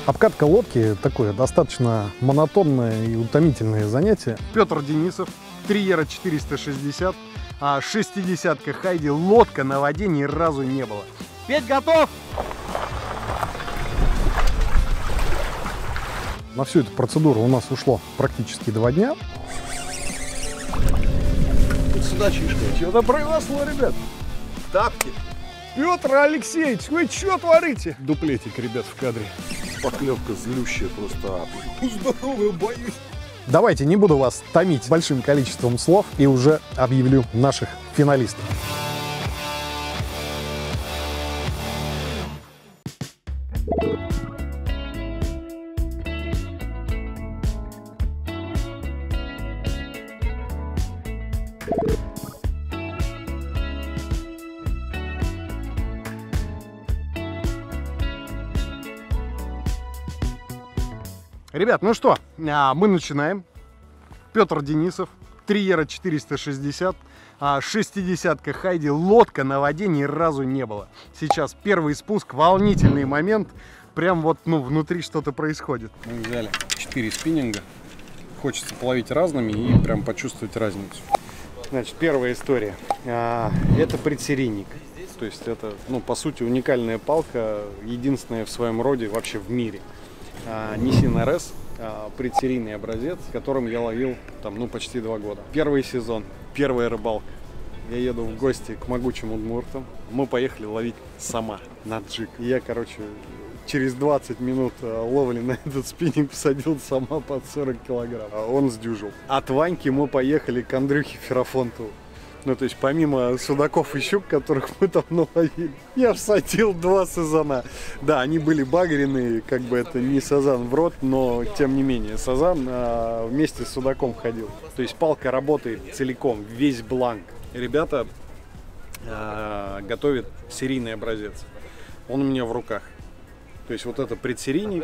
Обкатка лодки такое достаточно монотонное и утомительное занятие. Петр Денисов, Триера 460, 60-ка Хайди, лодка на воде ни разу не было. Петь готов! На всю эту процедуру у нас ушло практически 2 дня. Сюда чишка. Что-то произошло, ребят. Тапки. Петр Алексеевич, вы что творите? Дуплетик, ребят, в кадре. Поклевка злющая просто. Здорово, боюсь. Давайте, не буду вас томить большим количеством слов и уже объявлю наших финалистов. Ребят, ну что, мы начинаем. Петр Денисов, Триера 460, 60-ка Хайди, лодка на воде ни разу не было. Сейчас первый спуск, волнительный момент, прям вот, ну, внутри что-то происходит. Мы взяли 4 спиннинга, хочется половить разными и прям почувствовать разницу. Значит, первая история, это предсерийник. То есть это, ну, по сути, уникальная палка, единственная в своем роде вообще в мире. Nissin RS, предсерийный образец, которым я ловил там, ну, почти 2 года. Первый сезон, первая рыбалка. Я еду в гости к могучим удмуртам. Мы поехали ловить сама на джиг. И я, короче, через 20 минут ловли на этот спиннинг посадил сама под 40 килограмм. А он сдюжил. От Ваньки мы поехали к Андрюхе Ферафонтову. Ну, то есть, помимо судаков и щук, которых мы там наловили, я всадил 2 сазана. Да, они были багряные, как бы это не сазан в рот, но, тем не менее, сазан вместе с судаком ходил. То есть, палка работает целиком, весь бланк. Ребята готовят серийный образец. Он у меня в руках. То есть, вот это предсерийник,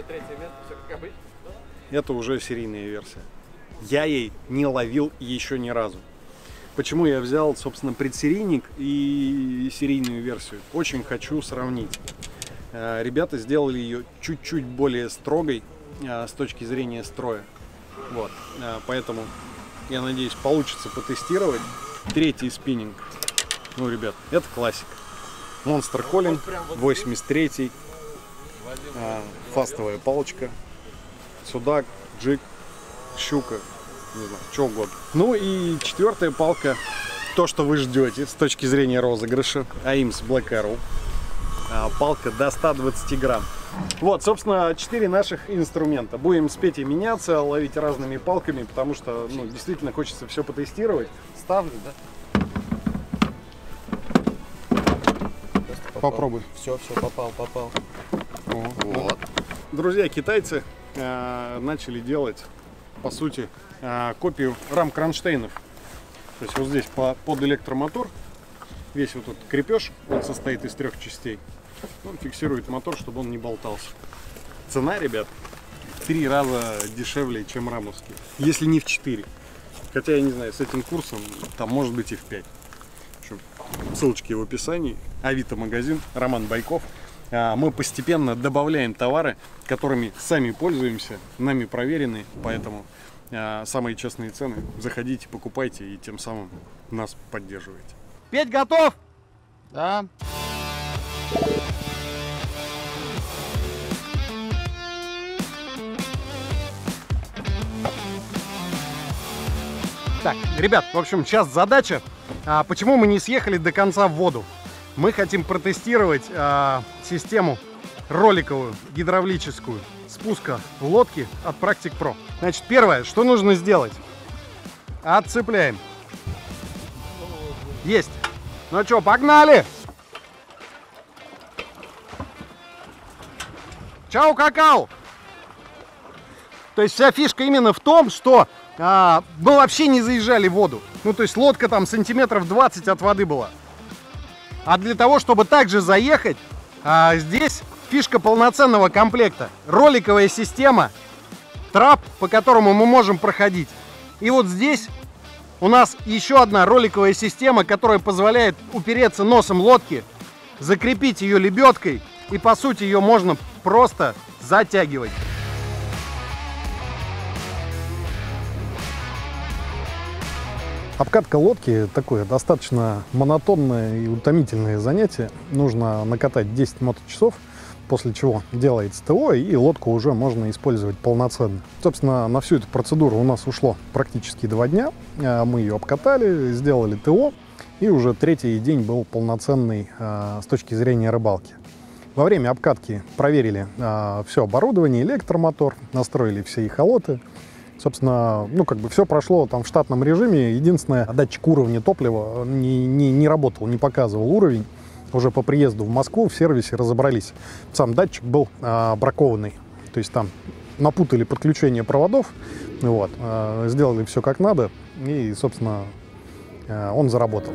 это уже серийная версия. Я ей не ловил еще ни разу. Почему я взял, собственно, предсерийник и серийную версию? Очень хочу сравнить. Ребята сделали ее чуть-чуть более строгой с точки зрения строя. Вот. Поэтому, я надеюсь, получится потестировать. Третий спиннинг. Ну, ребят, это классика. Monster Calling, 83-й. Фастовая палочка. Судак, джиг, щука. Не знаю, что угодно. Ну и 4-я палка, то, что вы ждете с точки зрения розыгрыша. AIMS Black Arrow. Палка до 120 грамм. Вот, собственно, 4 наших инструмента. Будем с Петей меняться, ловить разными палками, потому что, ну, действительно хочется все потестировать. Ставлю, да? Попробуй. Все, попал. Вот. Друзья, китайцы начали делать, по сути, копию рам кронштейнов. То есть вот здесь под электромотор весь вот этот крепеж, он состоит из 3 частей. Он фиксирует мотор, чтобы он не болтался. Цена, ребят, в 3 раза дешевле, чем рамовские, если не в 4. Хотя, я не знаю, с этим курсом там может быть и в 5. Ссылочки в описании. Авито магазин, Роман Байков. Мы постепенно добавляем товары, которыми сами пользуемся, нами проверены, поэтому самые честные цены. Заходите, покупайте и тем самым нас поддерживаете. Петь готов? Да. Так, ребят, в общем, сейчас задача. Почему мы не съехали до конца в воду? Мы хотим протестировать систему роликовую, гидравлическую, спуска лодки от Practic Pro. Значит, первое, что нужно сделать? Отцепляем. Есть. Ну что, погнали! Чао, какао! То есть вся фишка именно в том, что мы вообще не заезжали в воду. Ну, то есть лодка там сантиметров 20 от воды была. А для того, чтобы также заехать, здесь фишка полноценного комплекта. Роликовая система, трап, по которому мы можем проходить. И вот здесь у нас еще одна роликовая система, которая позволяет упереться носом лодки, закрепить ее лебедкой. И по сути ее можно просто затягивать. Обкатка лодки такое достаточно монотонное и утомительное занятие. Нужно накатать 10 моточасов, после чего делается ТО, и лодку уже можно использовать полноценно. Собственно, на всю эту процедуру у нас ушло практически 2 дня. Мы ее обкатали, сделали ТО, и уже 3-й день был полноценный с точки зрения рыбалки. Во время обкатки проверили все оборудование, электромотор, настроили все эхолоты. Собственно, ну, как бы все прошло там в штатном режиме. Единственное, датчик уровня топлива не работал, не показывал уровень. Уже по приезду в Москву в сервисе разобрались. Сам датчик был бракованный. То есть там напутали подключение проводов, вот, сделали все как надо, и, собственно, он заработал.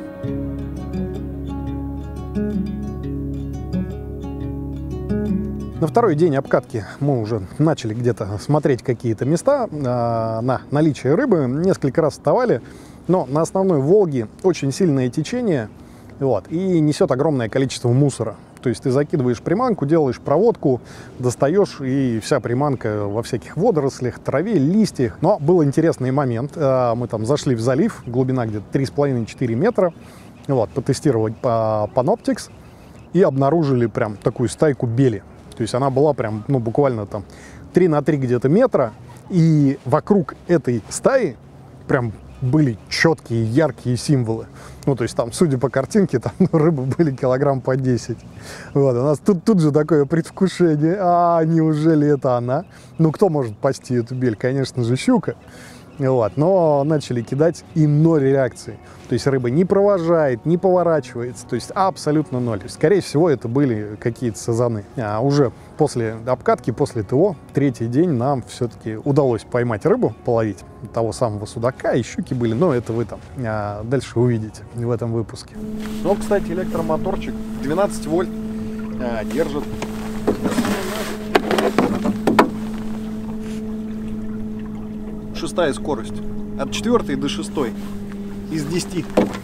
На 2-й день обкатки мы уже начали где-то смотреть какие-то места на наличие рыбы. Несколько раз вставали, но на основной Волге очень сильное течение, вот, и несет огромное количество мусора. То есть ты закидываешь приманку, делаешь проводку, достаешь, и вся приманка во всяких водорослях, траве, листьях. Но был интересный момент. Мы там зашли в залив, глубина где-то 3,5-4 метра, вот, потестировать по Panoptix, и обнаружили прям такую стайку бели. То есть она была прям, ну, буквально там 3 на 3 где-то метра, и вокруг этой стаи прям были четкие, яркие символы. Ну, то есть там, судя по картинке, там рыбы были килограмм по 10. Вот, у нас тут же такое предвкушение. А неужели это она? Ну, кто может пасти эту бель? Конечно же, щука. Вот, но начали кидать, и 0 реакции. То есть рыба не провожает, не поворачивается, то есть абсолютно 0. Скорее всего, это были какие-то сазаны. А уже после обкатки, после ТО, 3-й день нам все-таки удалось поймать рыбу, половить того самого судака, и щуки были, но это вы там дальше увидите в этом выпуске. Ну, кстати, электромоторчик 12 вольт держит. Шестая скорость. От 4-й до 6-й. Из 10.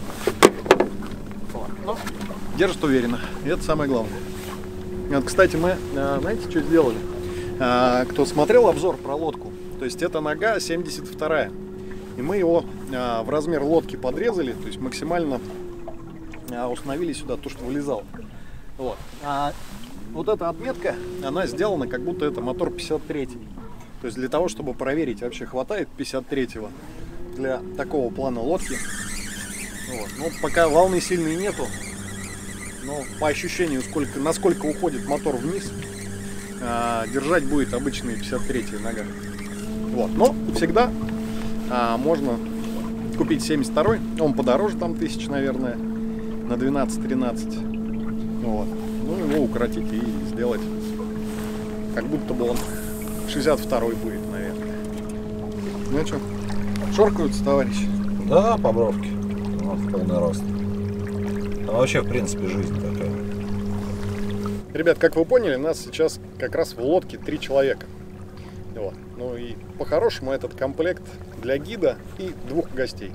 Но держит уверенно. И это самое главное. Вот, кстати, мы, знаете, что сделали? Кто смотрел обзор про лодку, то есть это нога 72-я. И мы его в размер лодки подрезали, то есть максимально установили сюда то, что вылезало. Вот. Вот эта отметка, она сделана, как будто это мотор 53-й. То есть для того, чтобы проверить, вообще хватает 53-го для такого плана лодки. Вот. Ну, пока волны сильной нету, но по ощущению, насколько уходит мотор вниз, держать будет обычный 53-й нога. Вот. Но всегда можно купить 72-й, он подороже, там 1000, наверное, на 12-13. Вот. Ну, его укоротить и сделать, как будто бы он 62-й будет, наверное. Ну что, шоркаются, товарищи? Да, по бровке. Вот, в полный рост. А вообще, в принципе, жизнь такая. Ребят, как вы поняли, нас сейчас как раз в лодке 3 человека. Вот. Ну и по-хорошему этот комплект для гида и 2 гостей.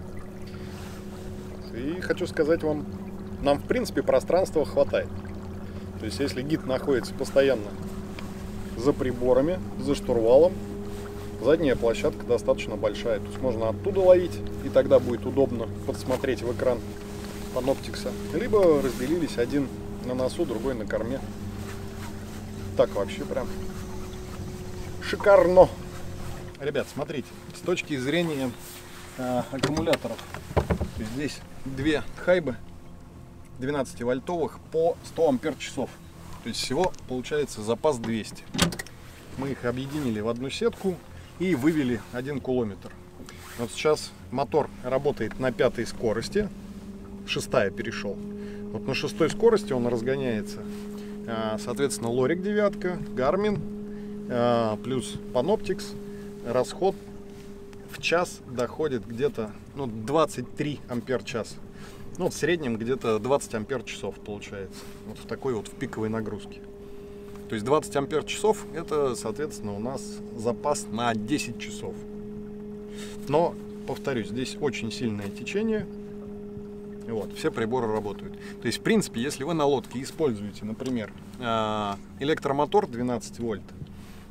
И хочу сказать вам, нам в принципе пространства хватает. То есть если гид находится постоянно за приборами, за штурвалом, задняя площадка достаточно большая. То есть можно оттуда ловить, и тогда будет удобно подсмотреть в экран Panoptix. Либо разделились, один на носу, другой на корме. Так вообще прям шикарно. Ребят, смотрите, с точки зрения аккумуляторов, то есть здесь 2 хайбы 12-вольтовых по 100 ампер-часов. То есть всего получается запас 200. Мы их объединили в одну сетку и вывели 1 километр. Вот сейчас мотор работает на 5-й скорости, 6-я перешел. Вот на 6-й скорости он разгоняется. Соответственно, Лорик 9, Garmin плюс Panoptix. Расход в час доходит где-то 23 ампер-час. Ну, в среднем где-то 20 ампер-часов получается. Вот в такой вот в пиковой нагрузке. То есть 20 ампер-часов это, соответственно, у нас запас на 10 часов. Но, повторюсь, здесь очень сильное течение. Вот, все приборы работают. То есть, в принципе, если вы на лодке используете, например, электромотор 12 вольт,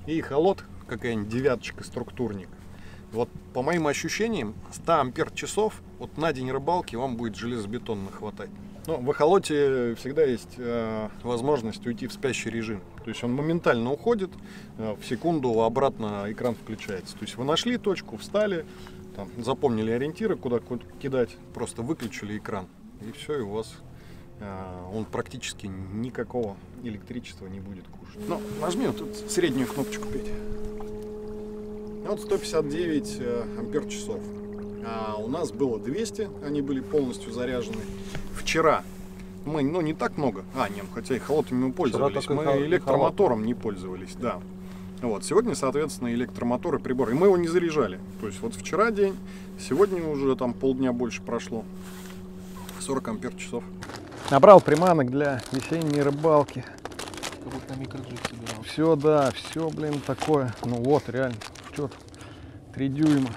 и холод какая-нибудь девяточка, структурник. Вот по моим ощущениям, 100 ампер-часов вот на день рыбалки вам будет железобетонно хватать. Но в эхолоте всегда есть возможность уйти в спящий режим. То есть он моментально уходит, в секунду обратно экран включается. То есть вы нашли точку, встали, там, запомнили ориентиры, куда кидать, просто выключили экран. И все, и у вас он практически никакого электричества не будет кушать. Но нажми вот тут среднюю кнопочку, Петя. Вот 159 ампер-часов. А у нас было 200, они были полностью заряжены. Вчера мы, ну, не так много. Нет, хотя и холодными мы пользовались. Мы электромотором не пользовались, да. Вот, сегодня, соответственно, электромотор и прибор. И мы его не заряжали. То есть вот вчера день, сегодня уже там полдня больше прошло. 40 ампер-часов. Набрал приманок для весенней рыбалки. Как будто на микроджиг собирал. Все, да, все, блин, такое. Ну вот, реально, что-то 3 дюйма.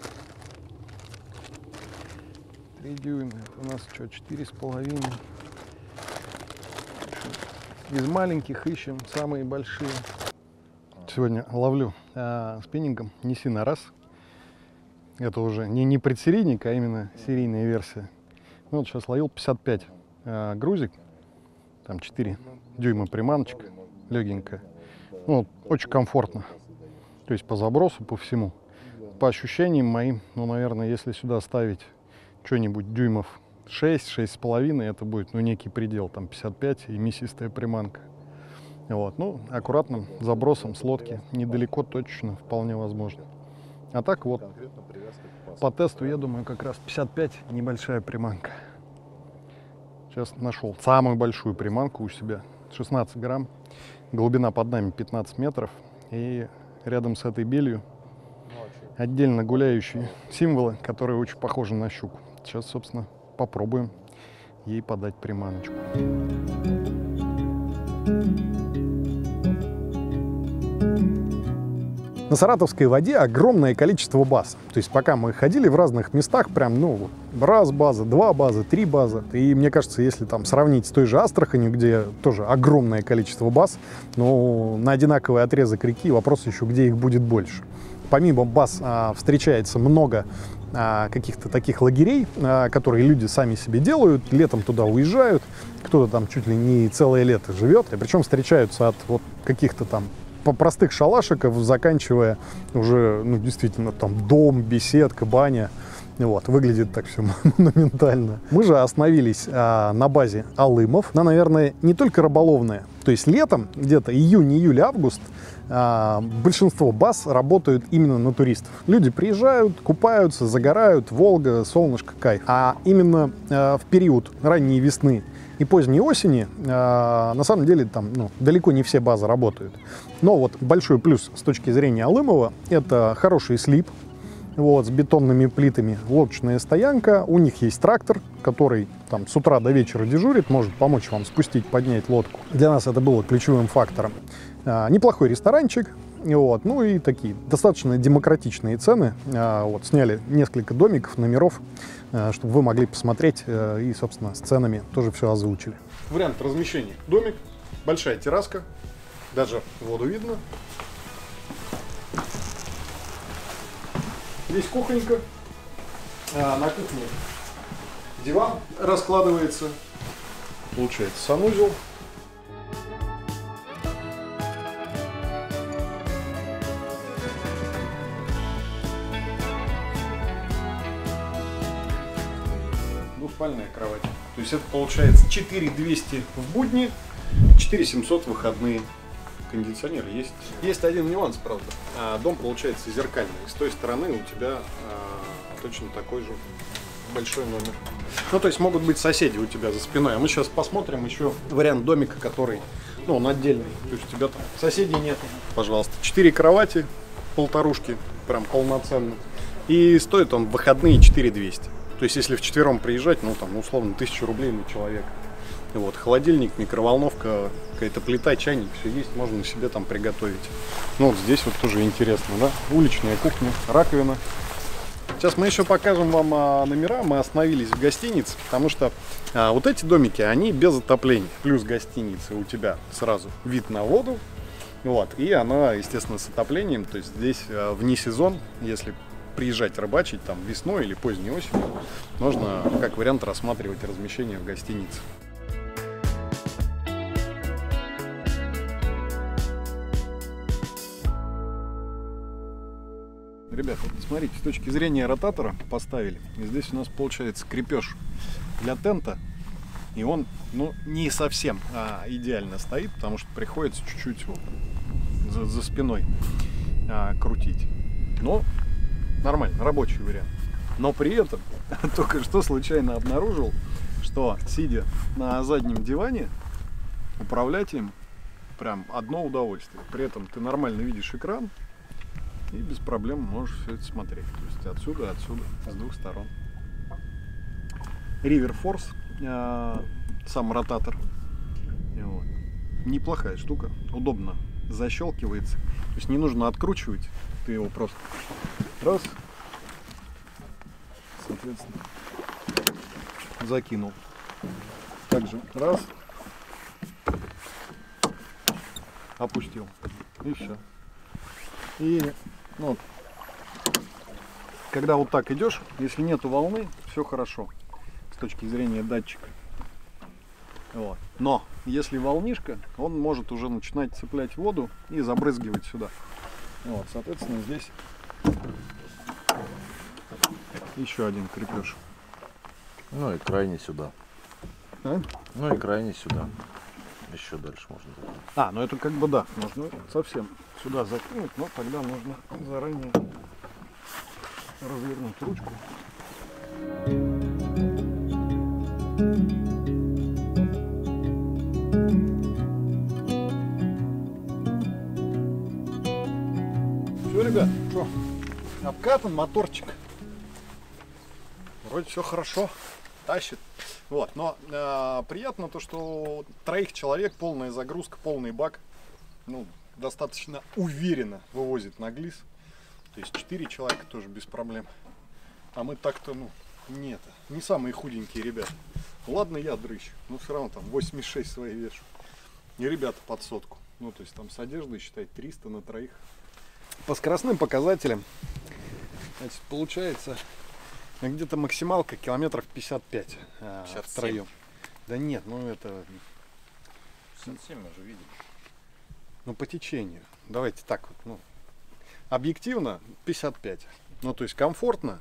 3 дюйма. Это у нас что, 4,5. Из маленьких ищем самые большие. Сегодня ловлю спиннингом Nissin RS. Это уже не предсерийник, а именно серийная версия. Ну, вот сейчас ловил 55 грузик. Там 4 дюйма приманочка, легенькая. Ну, очень комфортно. То есть по забросу, по всему. По ощущениям моим, ну, наверное, если сюда ставить что-нибудь дюймов 6-6,5, это будет, ну, некий предел. Там 55 и мясистая приманка. Вот, ну, аккуратным забросом с лодки недалеко точно вполне возможно. А так вот, по тесту, я думаю, как раз 55 небольшая приманка. Сейчас нашел самую большую приманку у себя, 16 грамм, глубина под нами 15 метров, и рядом с этой белью отдельно гуляющие символы, которые очень похожи на щуку. Сейчас, собственно, попробуем ей подать приманочку. На саратовской воде огромное количество баз. То есть пока мы ходили в разных местах, прям, ну, раз база, 2 базы, 3 базы. И мне кажется, если там сравнить с той же Астраханью, где тоже огромное количество баз, но на одинаковый отрезок реки, вопрос еще, где их будет больше. Помимо баз встречается много каких-то таких лагерей, которые люди сами себе делают, летом туда уезжают, кто-то там чуть ли не целое лето живет, и причем встречаются от вот каких-то там простых шалашиков, заканчивая уже, ну, действительно, там дом, беседка, баня. Вот, выглядит так все монументально. Мы же остановились на базе Алымов. Она, наверное, не только рыболовная. То есть летом, где-то июнь, июль, август, большинство баз работают именно на туристов. Люди приезжают, купаются, загорают, Волга, солнышко, кайф. А именно в период ранней весны и поздней осени, на самом деле, там, ну, далеко не все базы работают. Но вот большой плюс с точки зрения Алымова — это хороший слип, вот, с бетонными плитами, лодочная стоянка. У них есть трактор, который там с утра до вечера дежурит, может помочь вам спустить, поднять лодку. Для нас это было ключевым фактором. Неплохой ресторанчик. Вот, ну и такие достаточно демократичные цены. Вот, сняли несколько домиков, номеров, чтобы вы могли посмотреть и, собственно, с ценами тоже все озвучили. Вариант размещения. Домик, большая терраска, даже воду видно. Здесь кухонька. На кухне диван раскладывается. Получается санузел. Двуспальная кровать. То есть это получается 4200 в будни, 4700 в выходные. Кондиционер есть. Есть один нюанс, правда. Дом получается зеркальный. С той стороны у тебя точно такой же большой номер. Ну, то есть могут быть соседи у тебя за спиной. А мы сейчас посмотрим еще вариант домика, который, ну, он отдельный. То есть у тебя там соседей нет. Пожалуйста. 4 кровати, полторушки, прям полноценно. И стоит он в выходные 4200. То есть если вчетвером приезжать, ну, там, условно, 1000 рублей на человека. Вот, холодильник, микроволновка, какая-то плита, чайник, все есть, можно себе там приготовить. Ну, вот здесь вот тоже интересно, да? Уличная кухня, раковина. Сейчас мы еще покажем вам номера. Мы остановились в гостинице, потому что вот эти домики, они без отопления. Плюс гостиницы у тебя сразу вид на воду. Вот. И она, естественно, с отоплением. То есть здесь вне сезон, если приезжать рыбачить там весной или поздней осенью, можно как вариант рассматривать размещение в гостинице. Ребята, вот смотрите, с точки зрения ротатора поставили. И здесь у нас получается крепеж для тента. И он, ну, не совсем идеально стоит, потому что приходится чуть-чуть вот за спиной крутить. Но нормально, рабочий вариант. Но при этом только что случайно обнаружил, что, сидя на заднем диване, управлять им прям одно удовольствие. При этом ты нормально видишь экран и без проблем можешь все это смотреть. То есть отсюда, с двух сторон. River Force, сам ротатор. Вот. Неплохая штука, удобно защелкивается. То есть не нужно откручивать, ты его просто раз, соответственно, закинул. Также раз, опустил, и все. И ну, когда вот так идешь, если нету волны, все хорошо с точки зрения датчика. Вот. Но если волнишка, он может уже начинать цеплять воду и забрызгивать сюда. Вот, соответственно, здесь еще один крепеж. Ну и крайне сюда. А? Ну и крайне сюда. Еще дальше можно. Ну это как бы да, можно совсем сюда закинуть, но тогда нужно заранее развернуть ручку. Все, ребят, что, обкатан моторчик. Вроде все хорошо, тащит. Вот, но приятно то, что 3 человек, полная загрузка, полный бак, ну, достаточно уверенно вывозит на глис. То есть 4 человека тоже без проблем. А мы так-то, ну, нет, не самые худенькие ребята. Ладно, я дрыщ, но все равно там 86 свои вешу. И ребята под 100. Ну, то есть там с одеждой, считай, 300 на 3. По скоростным показателям, значит, получается где-то максималка километров 55 втроем. Да нет, ну это... 57 мы же видели. Ну, по течению. Давайте так вот, ну, объективно 55. Ну, то есть комфортно.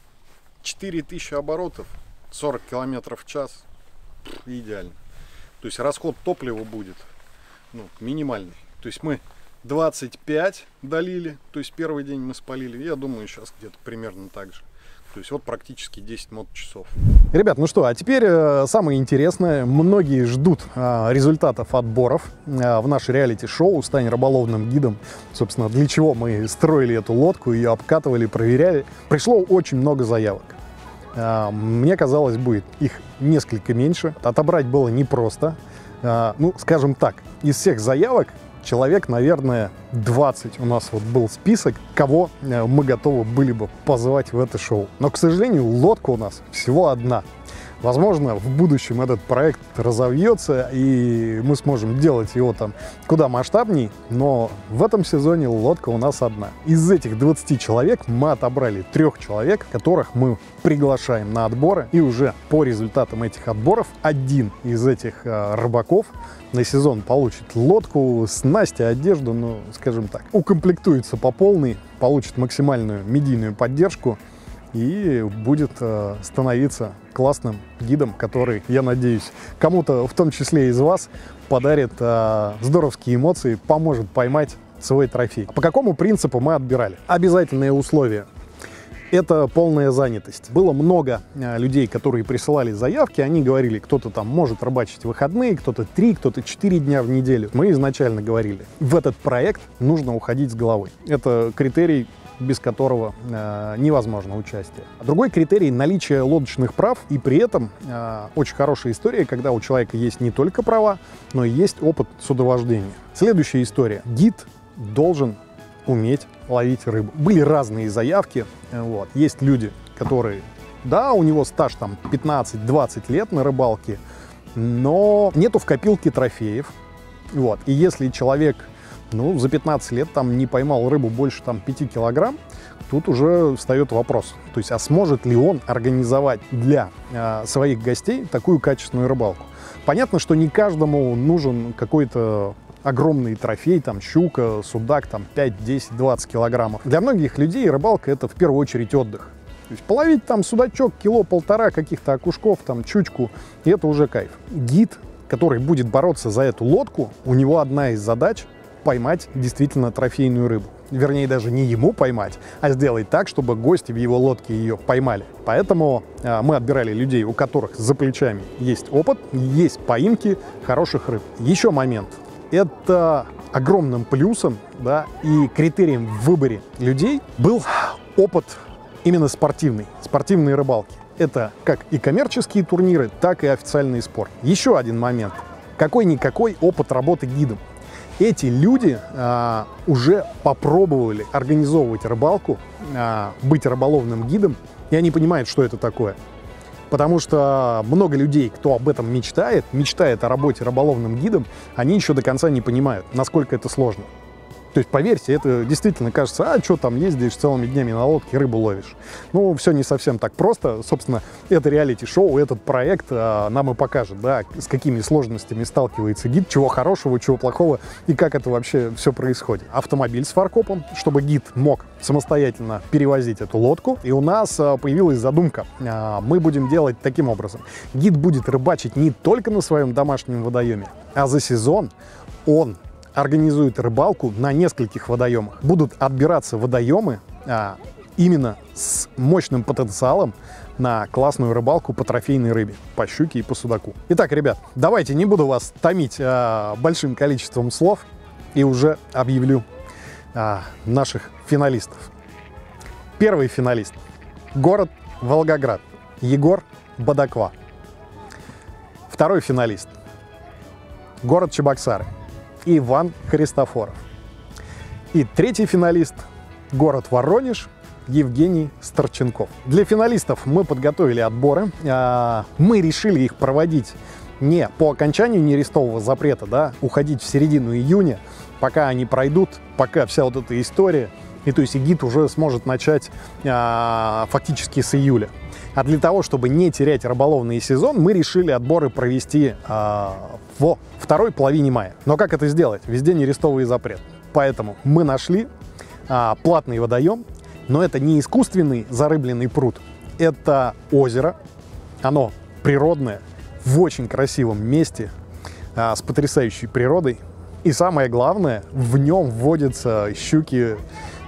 4000 оборотов, 40 километров в час. Идеально. То есть расход топлива будет, ну, минимальный. То есть мы 25 долили, то есть первый день мы спалили. Я думаю, сейчас где-то примерно так же. То есть вот практически 10 мот-часов. Ребят, ну что, а теперь самое интересное. Многие ждут результатов отборов в наше реалити-шоу «Стань рыболовным гидом». Собственно, для чего мы строили эту лодку, ее обкатывали, проверяли. Пришло очень много заявок. Мне казалось, будет их несколько меньше. Отобрать было непросто. Ну, скажем так, из всех заявок человек, наверное, 20 у нас вот был список, кого мы готовы были бы позвать в это шоу. Но, к сожалению, лодка у нас всего одна. Возможно, в будущем этот проект разовьется, и мы сможем делать его там куда масштабней, но в этом сезоне лодка у нас одна. Из этих 20 человек мы отобрали 3 человек, которых мы приглашаем на отборы, и уже по результатам этих отборов один из этих рыбаков на сезон получит лодку, снасти, одежду, ну, скажем так, укомплектуется по полной, получит максимальную медийную поддержку и будет становиться классным гидом, который, я надеюсь, кому-то, в том числе из вас, подарит здоровские эмоции, поможет поймать свой трофей. По какому принципу мы отбирали? Обязательное условие – это полная занятость. Было много людей, которые присылали заявки, они говорили, кто-то там может рыбачить в выходные, кто-то 3, кто-то 4 дня в неделю. Мы изначально говорили, в этот проект нужно уходить с головой. Это критерий, без которого невозможно участие. Другой критерий – наличие лодочных прав, и при этом очень хорошая история, когда у человека есть не только права, но и есть опыт судовождения. Следующая история. Гид должен уметь ловить рыбу. Были разные заявки. Вот. Есть люди, которые, да, у него стаж там 15-20 лет на рыбалке, но нету в копилке трофеев. Вот. И если человек ну, за 15 лет там не поймал рыбу больше там 5 килограмм, тут уже встает вопрос. То есть, а сможет ли он организовать для своих гостей такую качественную рыбалку? Понятно, что не каждому нужен какой-то огромный трофей, там щука, судак, там 5, 10, 20 килограммов. Для многих людей рыбалка — это в первую очередь отдых. То есть половить там судачок, кило-полтора, каких-то окушков, там чучку, и это уже кайф. Гид, который будет бороться за эту лодку, у него одна из задач — поймать действительно трофейную рыбу. Вернее, даже не ему поймать, а сделать так, чтобы гости в его лодке ее поймали. Поэтому мы отбирали людей, у которых за плечами есть опыт, есть поимки хороших рыб. Еще момент. Это огромным плюсом, да, и критерием в выборе людей был опыт именно спортивной рыбалки. Это как и коммерческие турниры, так и официальный спорт. Еще один момент. Какой-никакой опыт работы гидом. Эти люди уже попробовали организовывать рыбалку, быть рыболовным гидом, и они понимают, что это такое. Потому что много людей, кто об этом мечтает о работе рыболовным гидом, они еще до конца не понимают, насколько это сложно. То есть, поверьте, это действительно кажется, а что там ездишь целыми днями на лодке, рыбу ловишь. Ну, все не совсем так просто. Собственно, это реалити-шоу, этот проект нам и покажет, да, с какими сложностями сталкивается гид, чего хорошего, чего плохого и как это вообще все происходит. Автомобиль с фаркопом, чтобы гид мог самостоятельно перевозить эту лодку. И у нас появилась задумка. Мы будем делать таким образом. Гид будет рыбачить не только на своем домашнем водоеме, а за сезон он организует рыбалку на нескольких водоемах. Будут отбираться водоемы именно с мощным потенциалом на классную рыбалку по трофейной рыбе, по щуке и по судаку. Итак, ребят, давайте не буду вас томить большим количеством слов и уже объявлю наших финалистов. Первый финалист — город Волгоград, Егор Бадаква. Второй финалист — город Чебоксары, Иван Христофоров. И третий финалист — город Воронеж, Евгений Старченков. Для финалистов мы подготовили отборы. Мы решили их проводить не по окончанию нерестового запрета, да, уходить в середину июня, пока они пройдут, пока вся вот эта история, и то есть гид уже сможет начать фактически с июля. А для того, чтобы не терять рыболовный сезон, мы решили отборы провести во второй половине мая. Но как это сделать? Везде нерестовый запрет. Поэтому мы нашли платный водоем, но это не искусственный зарыбленный пруд. Это озеро, оно природное, в очень красивом месте, с потрясающей природой. И самое главное, в нем водятся щуки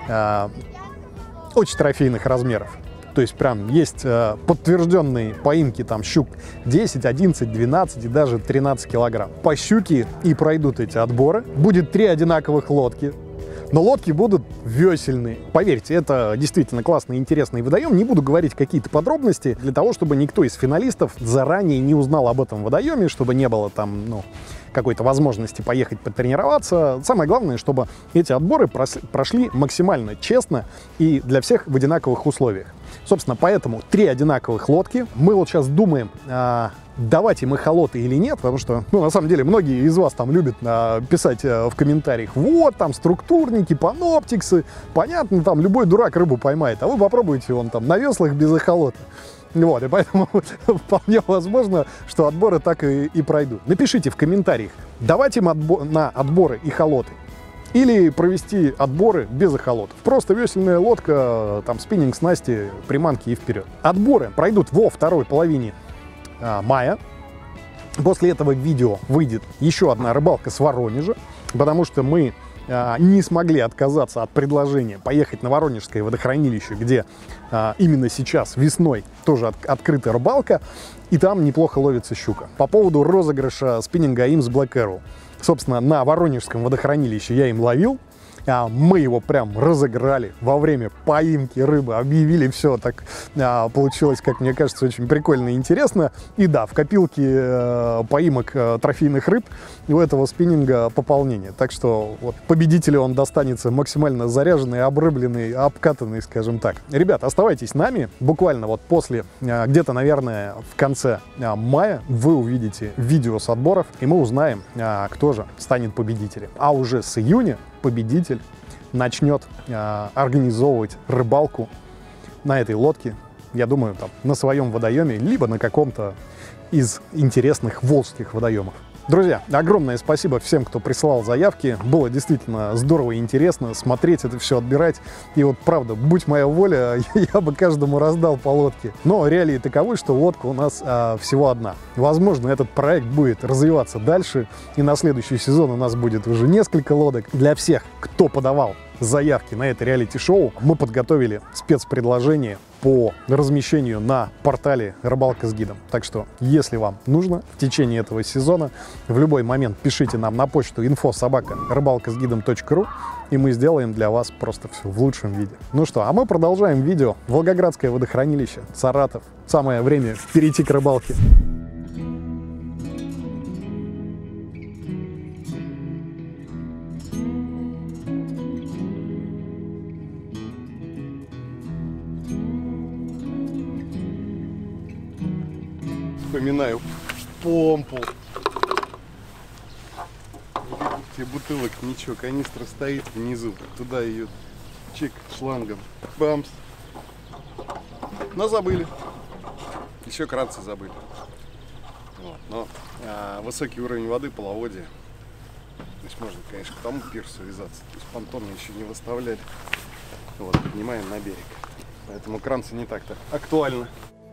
очень трофейных размеров. То есть прям есть подтвержденные поимки там щук 10, 11, 12 и даже 13 килограмм. По щуке и пройдут эти отборы. Будет 3 одинаковых лодки. Но лодки будут весельные. Поверьте, это действительно классный и интересный водоем. Не буду говорить какие-то подробности, для того, чтобы никто из финалистов заранее не узнал об этом водоеме, чтобы не было там, какой-то возможности поехать потренироваться. Самое главное, чтобы эти отборы прошли максимально честно и для всех в одинаковых условиях. Собственно, поэтому 3 одинаковых лодки. Мы вот сейчас думаем, давать им эхолоты или нет, потому что, на самом деле, многие из вас там любят писать в комментариях, вот, там, структурники, паноптиксы, понятно, там, любой дурак рыбу поймает, а вы попробуйте, он там, на веслах без эхолота. Вот, и поэтому вполне возможно, что отборы так и пройдут. Напишите в комментариях, давать им на отборы эхолоты или провести отборы без эхолотов. Просто весельная лодка, там, спиннинг, снасти, приманки и вперед. Отборы пройдут во второй половине мая. После этого видео выйдет еще одна рыбалка с Воронежа, потому что мы не смогли отказаться от предложения поехать на Воронежское водохранилище, где именно сейчас весной тоже открыта рыбалка, и там неплохо ловится щука. По поводу розыгрыша спиннинга AIMS Black Arrow. Собственно, на Воронежском водохранилище я им ловил. Мы его прям разыграли во время поимки рыбы, объявили все, так получилось, как мне кажется, очень прикольно и интересно. И да, в копилке поимок трофейных рыб у этого спиннинга пополнение. Так что вот победителю он достанется максимально заряженный, обрыбленный, обкатанный, скажем так. Ребят, оставайтесь с нами. Буквально вот после, где-то, наверное, в конце мая вы увидите видео с отборов, и мы узнаем, кто же станет победителем. А уже с июня победитель начнет организовывать рыбалку на этой лодке, я думаю, там, на своем водоеме, либо на каком-то из интересных волжских водоемов. Друзья, огромное спасибо всем, кто присылал заявки. Было действительно здорово и интересно смотреть это все, отбирать. И вот правда, будь моя воля, я бы каждому раздал по лодке. Но реалии таковы, что лодка у нас всего одна. Возможно, этот проект будет развиваться дальше. И на следующий сезон у нас будет уже несколько лодок. Для всех, кто подавал заявки на это реалити-шоу, мы подготовили спецпредложение по размещению на портале «Рыбалка с гидом». Так что, если вам нужно в течение этого сезона, в любой момент пишите нам на почту info@рыбалкасгидом.ру, и мы сделаем для вас просто все в лучшем виде. Ну что, а мы продолжаем видео. Волгоградское водохранилище, Саратов. Самое время перейти к рыбалке. Вспоминаю помпу. Тебе бутылок ничего, канистра стоит внизу. Туда ее чик шлангом. Бамс. Но забыли. Еще кратце забыли. Вот. Но высокий уровень воды, половодье. То есть можно, конечно, к тому пирсу вязаться. То есть понтоны еще не выставляли. Вот, поднимаем на берег. Поэтому кранцы не так-то актуально.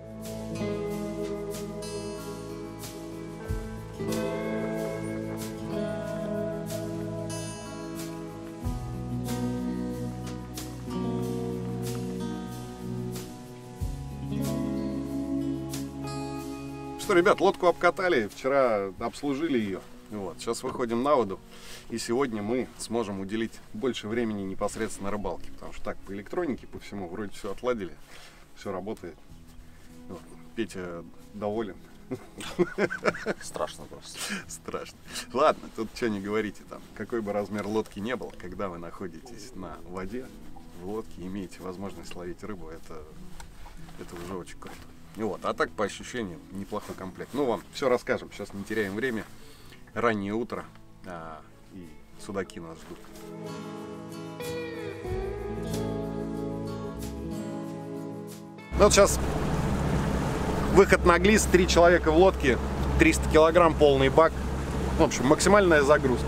Что, ребят, лодку обкатали, вчера обслужили ее. Вот, сейчас выходим на воду, и сегодня мы сможем уделить больше времени непосредственно рыбалке, потому что так, по электронике, по всему, вроде все отладили, все работает. Вот, Петя доволен. Страшно просто. Страшно. Ладно, тут что не говорите, там, какой бы размер лодки не был, когда вы находитесь на воде, в лодке имеете возможность ловить рыбу, это уже очень круто. Вот, а так, по ощущениям, неплохой комплект. Ну, вам все расскажем, сейчас не теряем время. Раннее утро, и судаки нас ждут. Ну, вот сейчас выход на глист, 3 человека в лодке, 300 килограмм, полный бак. В общем, максимальная загрузка.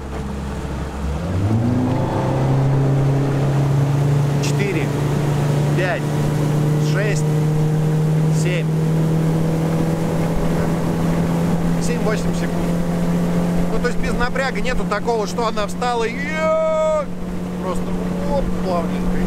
4, 5, 6, 7, 7-8 секунд. Ну, то есть без напряга, нету такого, что она встала и просто оп, плавненько.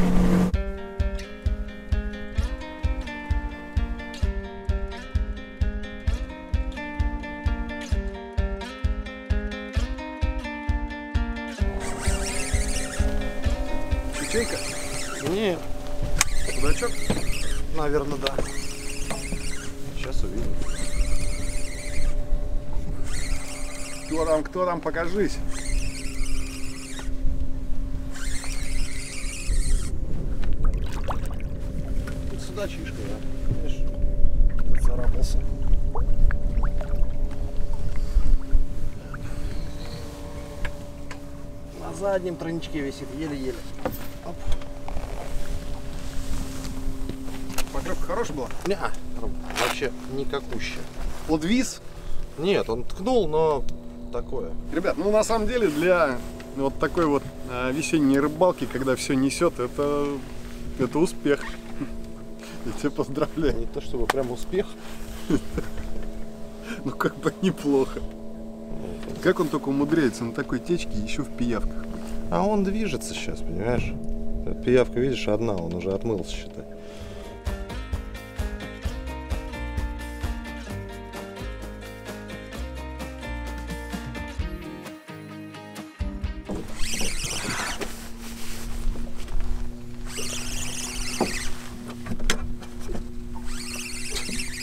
Чайка? Нет, Судачок? наверное, да. Сейчас увидим. Кто там, покажись. Тут судачишка, да. Видишь, царапался. На заднем тройничке висит, еле-еле. Оп. Поклевка хорошая была? Неа, вообще никакущая. Подвис? Нет, он ткнул, но такое. Ребят, ну на самом деле для вот такой вот весенней рыбалки, когда все несет, это успех. Я тебя поздравляю. Не то чтобы прям успех. Ну как бы неплохо. Как он только умудряется на такой течке еще в пиявках быть? А он движется сейчас, понимаешь? Пиявка, видишь, одна, он уже отмылся, считай.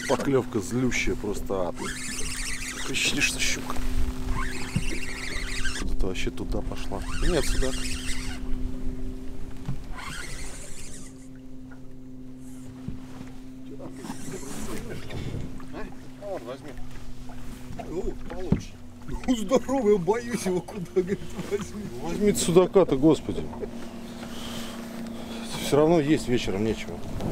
Поклевка злющая, просто ад. Ощущение, что щука. Куда-то вообще туда пошла. Нет, сюда. Возьми. Ну, получше. Ну, здоровый, боюсь его куда, говорит, возьми. Возьмите судака-то, господи. Все равно есть вечером нечего.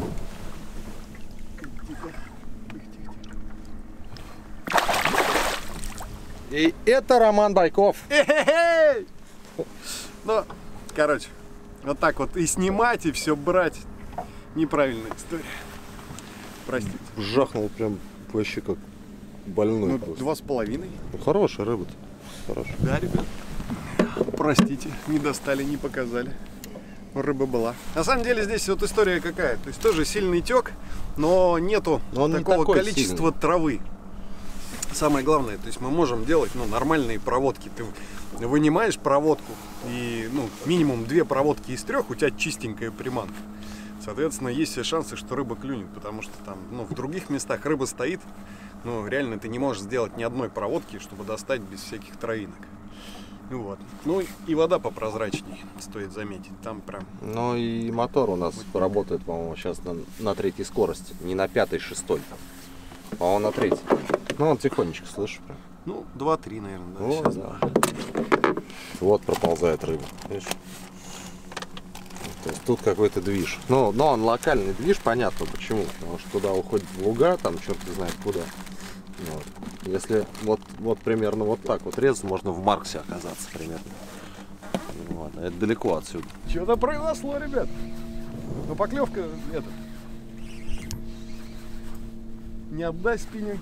И это Роман Байков. Эй! Ну, короче, вот так вот и снимать, и все брать. Неправильная история. Простите. Жахнул прям вообще как больной. Ну, просто. 2,5. Ну, хорошая рыба-то. Хорошая. Да, ребят. Простите, не достали, не показали. Рыба была. На самом деле здесь вот история какая. То есть тоже сильный тек, но нету Но он не такого такой количества сильный. травы. Самое главное, то есть мы можем делать нормальные проводки. Ты вынимаешь проводку, и минимум 2 проводки из 3 у тебя чистенькая приманка. Соответственно, есть все шансы, что рыба клюнет, потому что там в других местах рыба стоит, реально ты не можешь сделать ни одной проводки, чтобы достать без всяких травинок. Вот. Ну и вода попрозрачнее, стоит заметить. Там прям. Ну и мотор у нас работает, по-моему, сейчас на 3-й скорости. Не на 5-й, 6-й. По-моему, на 3-й. Ну, он тихонечко, слышишь прям. 2-3, наверное, да. Вот, Сейчас, да. Вот проползает рыба. Видишь? То есть тут какой-то движ. Но он локальный движ, понятно почему. Потому что туда уходит в луга, там черт знает куда. Вот. Если вот примерно вот так вот резать, можно в Марксе оказаться примерно. Вот. Это далеко отсюда. Что-то произошло, ребят. Но поклевка не отдай спиннинг.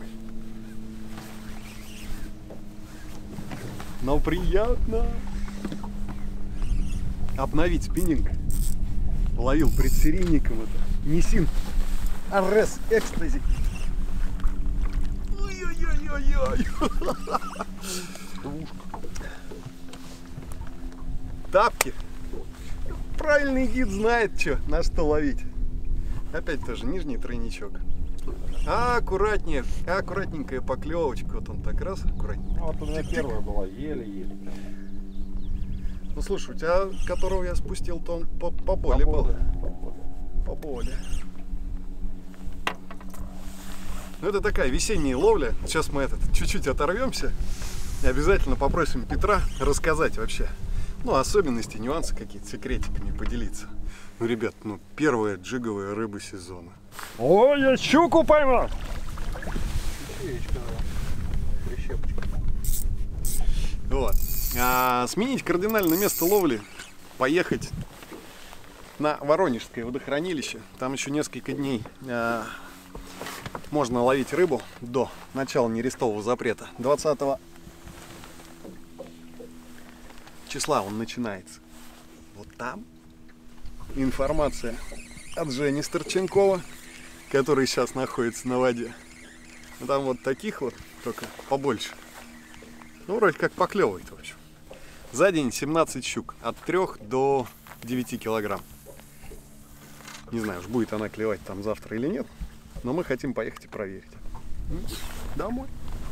Но приятно обновить спиннинг. Ловил предсерийником это. Нисин Аррес Экстази. Ой-ой-ой-ой-ой. Тапки. Правильный гид знает, на что ловить. Опять тоже нижний тройничок. Аккуратнее, аккуратненькая поклевочка. Вот он так раз, аккуратненько. Вот у меня первая была, еле-еле. Ну слушай, у тебя, которого я спустил, то он поболее был. Поболее. Ну это такая весенняя ловля. Сейчас мы чуть-чуть оторвемся. И обязательно попросим Петра рассказать вообще. Особенности, нюансы какие-то, секретиками поделиться. Ребят, первая джиговая рыба сезона. Ой, я щуку поймал! Вот. Сменить кардинально место ловли, поехать на Воронежское водохранилище. Там еще несколько дней можно ловить рыбу до начала нерестового запрета. 20 числа он начинается. Вот там информация от Жени Старченкова, который сейчас находится на воде. Там вот таких вот, только побольше. Вроде как поклевывает, в общем. За день 17 щук, от 3 до 9 килограмм. Не знаю, уж будет она клевать там завтра или нет, но мы хотим поехать и проверить. Домой.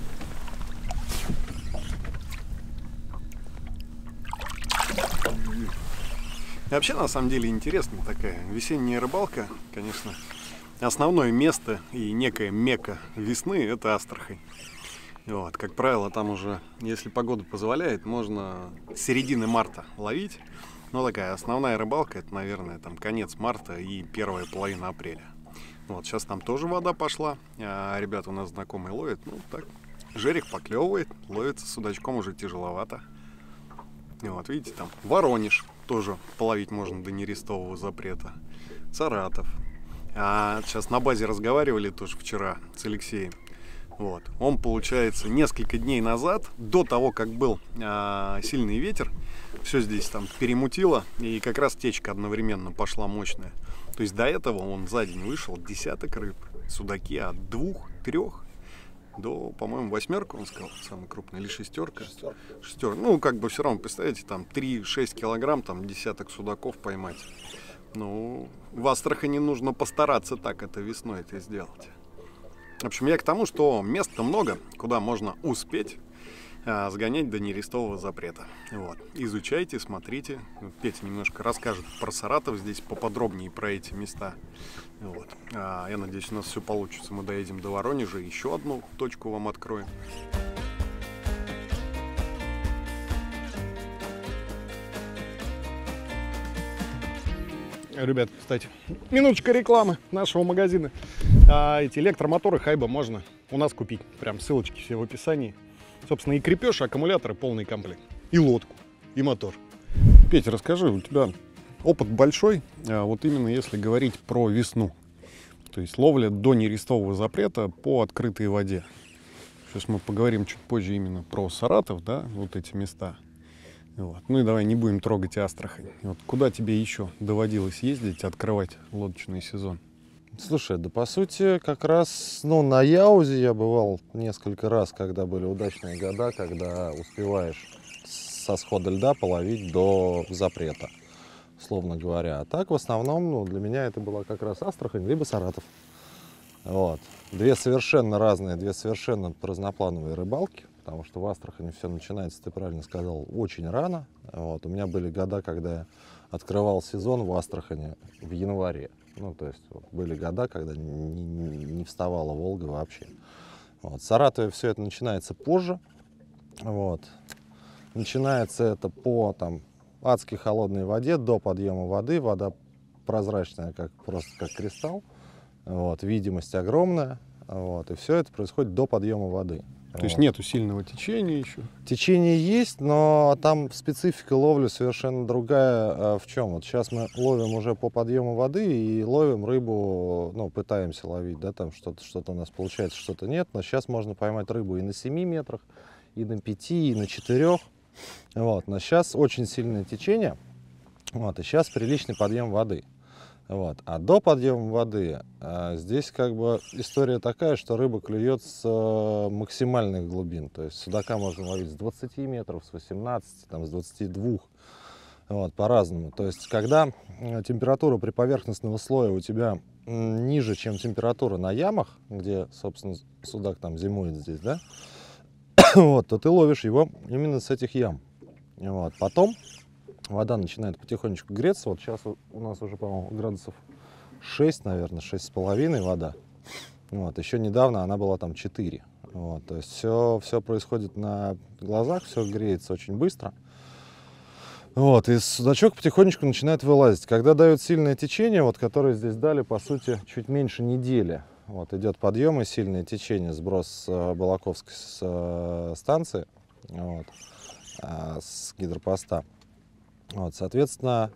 И вообще, на самом деле, интересная такая весенняя рыбалка, конечно. Основное место и некая мекка весны – это Астрахань. Вот, как правило, там уже, если погода позволяет, можно с середины марта ловить. Но такая основная рыбалка – это, наверное, там конец марта и первая половина апреля. Вот, сейчас там тоже вода пошла, ребята у нас знакомые ловят. Так, жерех поклевывает, ловится судачком уже тяжеловато. Вот, видите, там Воронеж тоже половить можно до нерестового запрета. Саратов. Сейчас на базе разговаривали тоже вчера с Алексеем. Вот. Он, получается, несколько дней назад, до того, как был сильный ветер, все здесь там перемутило, и как раз течка одновременно пошла мощная. То есть до этого он за день вышел десяток рыб, судаки от 2-3 до, по-моему, 8, он сказал, самый крупный, или 6. Шестерка. Все равно, представляете, там 3-6 килограмм, там десяток судаков поймать. В Астрахани нужно постараться так это весной сделать. В общем, я к тому, что места много, куда можно успеть сгонять до нерестового запрета. Вот. Изучайте, смотрите. Петя немножко расскажет про Саратов здесь поподробнее про эти места. Вот. Я надеюсь, у нас все получится. Мы доедем до Воронежа, еще одну точку вам откроем. Ребят, кстати, минуточка рекламы нашего магазина. Эти электромоторы Хайба можно у нас купить. Прям ссылочки все в описании. Собственно, и крепеж, и аккумуляторы, полный комплект. И лодку, и мотор. Петя, расскажи, у тебя опыт большой, вот именно если говорить про весну. То есть ловля до нерестового запрета по открытой воде. Сейчас мы поговорим чуть позже именно про Саратов, да, вот эти места. Вот. Ну и давай не будем трогать Астрахань. Вот куда тебе еще доводилось ездить, открывать лодочный сезон? Слушай, да по сути как раз, ну, на Яузе я бывал несколько раз, когда были удачные года, когда успеваешь со схода льда половить до запрета, условно говоря. А так в основном, ну, для меня это была как раз Астрахань, либо Саратов. Вот. Две совершенно разные, две совершенно разноплановые рыбалки, потому что в Астрахани все начинается, ты правильно сказал, очень рано. Вот. У меня были года, когда я открывал сезон в Астрахани в январе. Ну, то есть вот, были года, когда не вставала Волга вообще. Вот. В Саратове все это начинается позже. Вот. Начинается это по там, адски холодной воде, до подъема воды. Вода прозрачная, просто как кристалл. Вот. Видимость огромная. Вот. И все это происходит до подъема воды. То есть нету сильного течения еще? Течение есть, но там специфика ловли совершенно другая. В чем? Вот сейчас мы ловим уже по подъему воды и ловим рыбу, ну, пытаемся ловить, да, там что-то у нас получается, что-то нет. Но сейчас можно поймать рыбу и на 7 метрах, и на 5, и на 4. Вот. Но сейчас очень сильное течение, вот, и сейчас приличный подъем воды. Вот. А до подъема воды здесь как бы история такая, что рыба клюет с максимальных глубин. То есть судака можно ловить с 20 метров, с 18, там, с 22. Вот, по-разному. То есть когда температура приповерхностного слоя у тебя ниже, чем температура на ямах, где, собственно, судак там зимует здесь, да, вот, то ты ловишь его именно с этих ям. Вот. Потом вода начинает потихонечку греться. Вот сейчас у нас уже, по-моему, градусов 6, наверное, 6,5 вода. Вот. Еще недавно она была там 4. Вот. То есть все происходит на глазах, все греется очень быстро. Вот. И судачок потихонечку начинает вылазить. Когда дают сильное течение, вот, которое здесь дали, по сути, чуть меньше недели. Вот. Идет подъем и сильное течение, сброс с Балаковской станции, вот, с гидропоста. Вот, соответственно,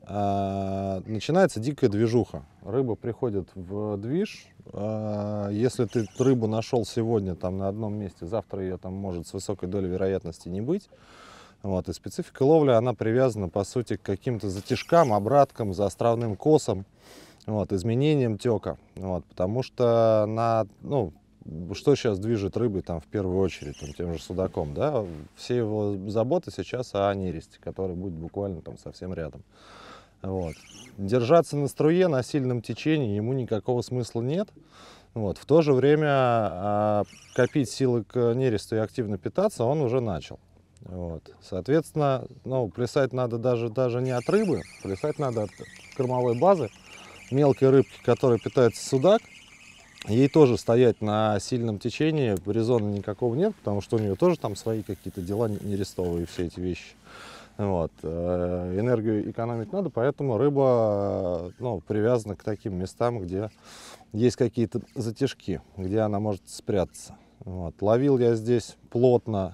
начинается дикая движуха. Рыба приходит в движ. Если ты рыбу нашел сегодня там на одном месте, завтра ее там может с высокой долей вероятности не быть. Вот, и специфика ловли, она привязана, по сути, к каким-то затяжкам, обраткам, заостровным косам, вот, изменениям тека. Вот, потому что что сейчас движет рыбой там, в первую очередь, там, тем же судаком, да? Все его заботы сейчас о нересте, который будет буквально там совсем рядом. Вот. Держаться на струе, на сильном течении ему никакого смысла нет. Вот. В то же время копить силы к нересту и активно питаться он уже начал. Вот. Соответственно, плясать надо даже не от рыбы, плясать надо от кормовой базы, мелкой рыбки, которой питается судак. Ей тоже стоять на сильном течении резона никакого нет, потому что у нее тоже там свои какие-то дела нерестовые, все эти вещи. Вот. Энергию экономить надо, поэтому рыба привязана к таким местам, где есть какие-то затяжки, где она может спрятаться. Вот. Ловил я здесь плотно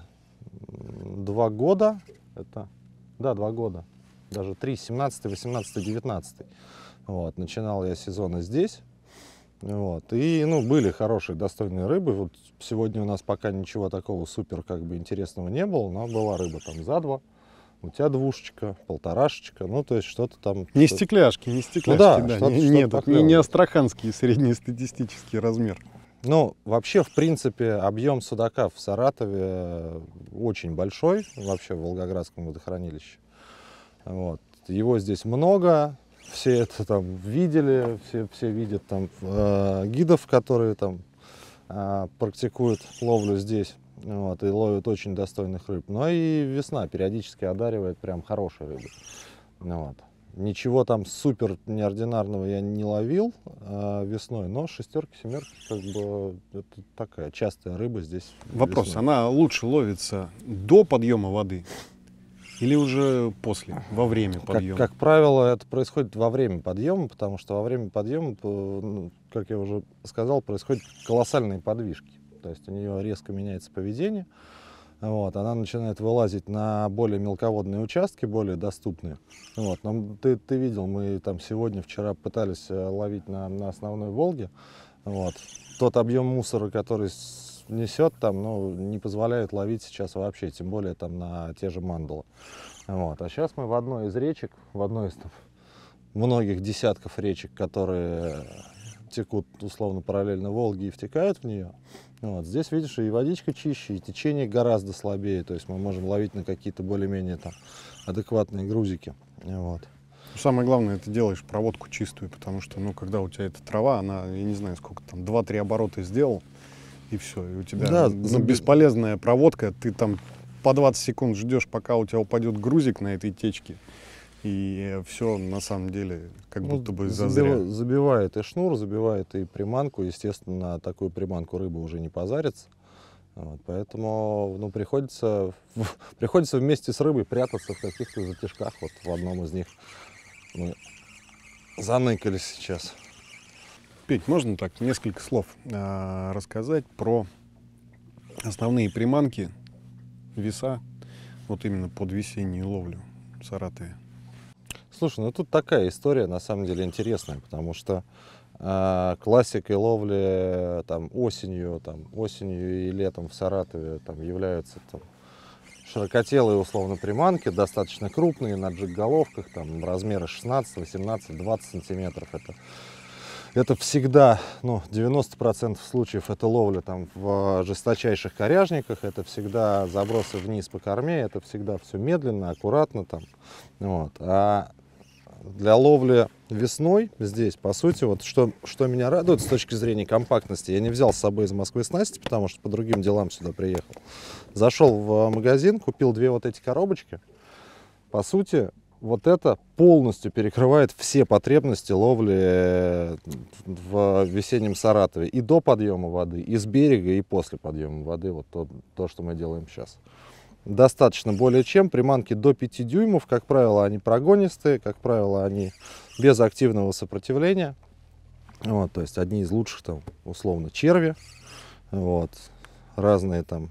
2 года. 2 года. Даже 3, 17, 18, 19. Вот. Начинал я сезоны здесь. Вот. И были хорошие, достойные рыбы. Вот сегодня у нас пока ничего такого супер интересного не было, но была рыба там за 2. У тебя 2, 1,5. То есть что-то там. Не стекляшки, да. Не астраханский среднестатистический размер. Вообще, в принципе, объем судака в Саратове очень большой, вообще в Волгоградском водохранилище. Вот. Его здесь много. Все это там видели, все видят там гидов, которые там практикуют ловлю здесь, вот, и ловят очень достойных рыб. Но и весна периодически одаривает прям хорошей рыбой. Вот. Ничего там супер неординарного я не ловил весной, но шестерки, семерки, как бы, это такая частая рыба здесь. Вопрос, весной. она лучше ловится до подъема воды или уже после, во время подъема? Как правило, это происходит во время подъема, потому что во время подъема, ну, как я уже сказал, происходят колоссальные подвижки. То есть у нее резко меняется поведение. Вот, она начинает вылазить на более мелководные участки, более доступные. Вот, но ты видел, мы там сегодня, вчера пытались ловить на основной Волге. Вот. Тот объем мусора, который несет там, ну, не позволяет ловить сейчас вообще, тем более там на те же мандалы. Вот. А сейчас мы в одной из речек, в одной из там, многих десятков речек, которые текут условно параллельно Волге и втекают в нее. Вот. Здесь, видишь, и водичка чище, и течение гораздо слабее. То есть мы можем ловить на какие-то более-менее там адекватные грузики. Вот. Самое главное, ты делаешь проводку чистую, потому что, ну, когда у тебя эта трава, она, я не знаю, сколько там, 2-3 оборота сделал, и все, и у тебя Да, бесполезная проводка, ты там по 20 секунд ждешь, пока у тебя упадет грузик на этой течке, и все на самом деле как будто бы зазря. Забивает и шнур, забивает и приманку. Естественно, на такую приманку рыба уже не позарится. Вот, поэтому, ну, приходится вместе с рыбой прятаться в каких-то затяжках. Вот в одном из них мы заныкались сейчас. Петь, можно так несколько слов рассказать про основные приманки, веса, вот именно под весеннюю ловлю в Саратове? Слушай, ну тут такая история на самом деле интересная, потому что классикой ловли там, осенью и летом в Саратове там, являются там, широкотелые условно приманки, достаточно крупные, на джиг-головках, там, размера 16, 18, 20 сантиметров. Это всегда, ну, 90% случаев это ловля там, в жесточайших коряжниках, это всегда забросы вниз по корме, это всегда все медленно, аккуратно. Там, вот. А для ловли весной здесь, по сути, вот что меня радует с точки зрения компактности, я не взял с собой из Москвы снасти, потому что по другим делам сюда приехал. Зашел в магазин, купил 2 вот эти коробочки. По сути, вот это полностью перекрывает все потребности ловли в весеннем Саратове. И до подъема воды, и с берега, и после подъема воды. Вот то, что мы делаем сейчас. Достаточно более чем. Приманки до 5 дюймов. Как правило, они прогонистые. Как правило, они без активного сопротивления. Вот, то есть одни из лучших, там, условно, черви. Вот. Разные там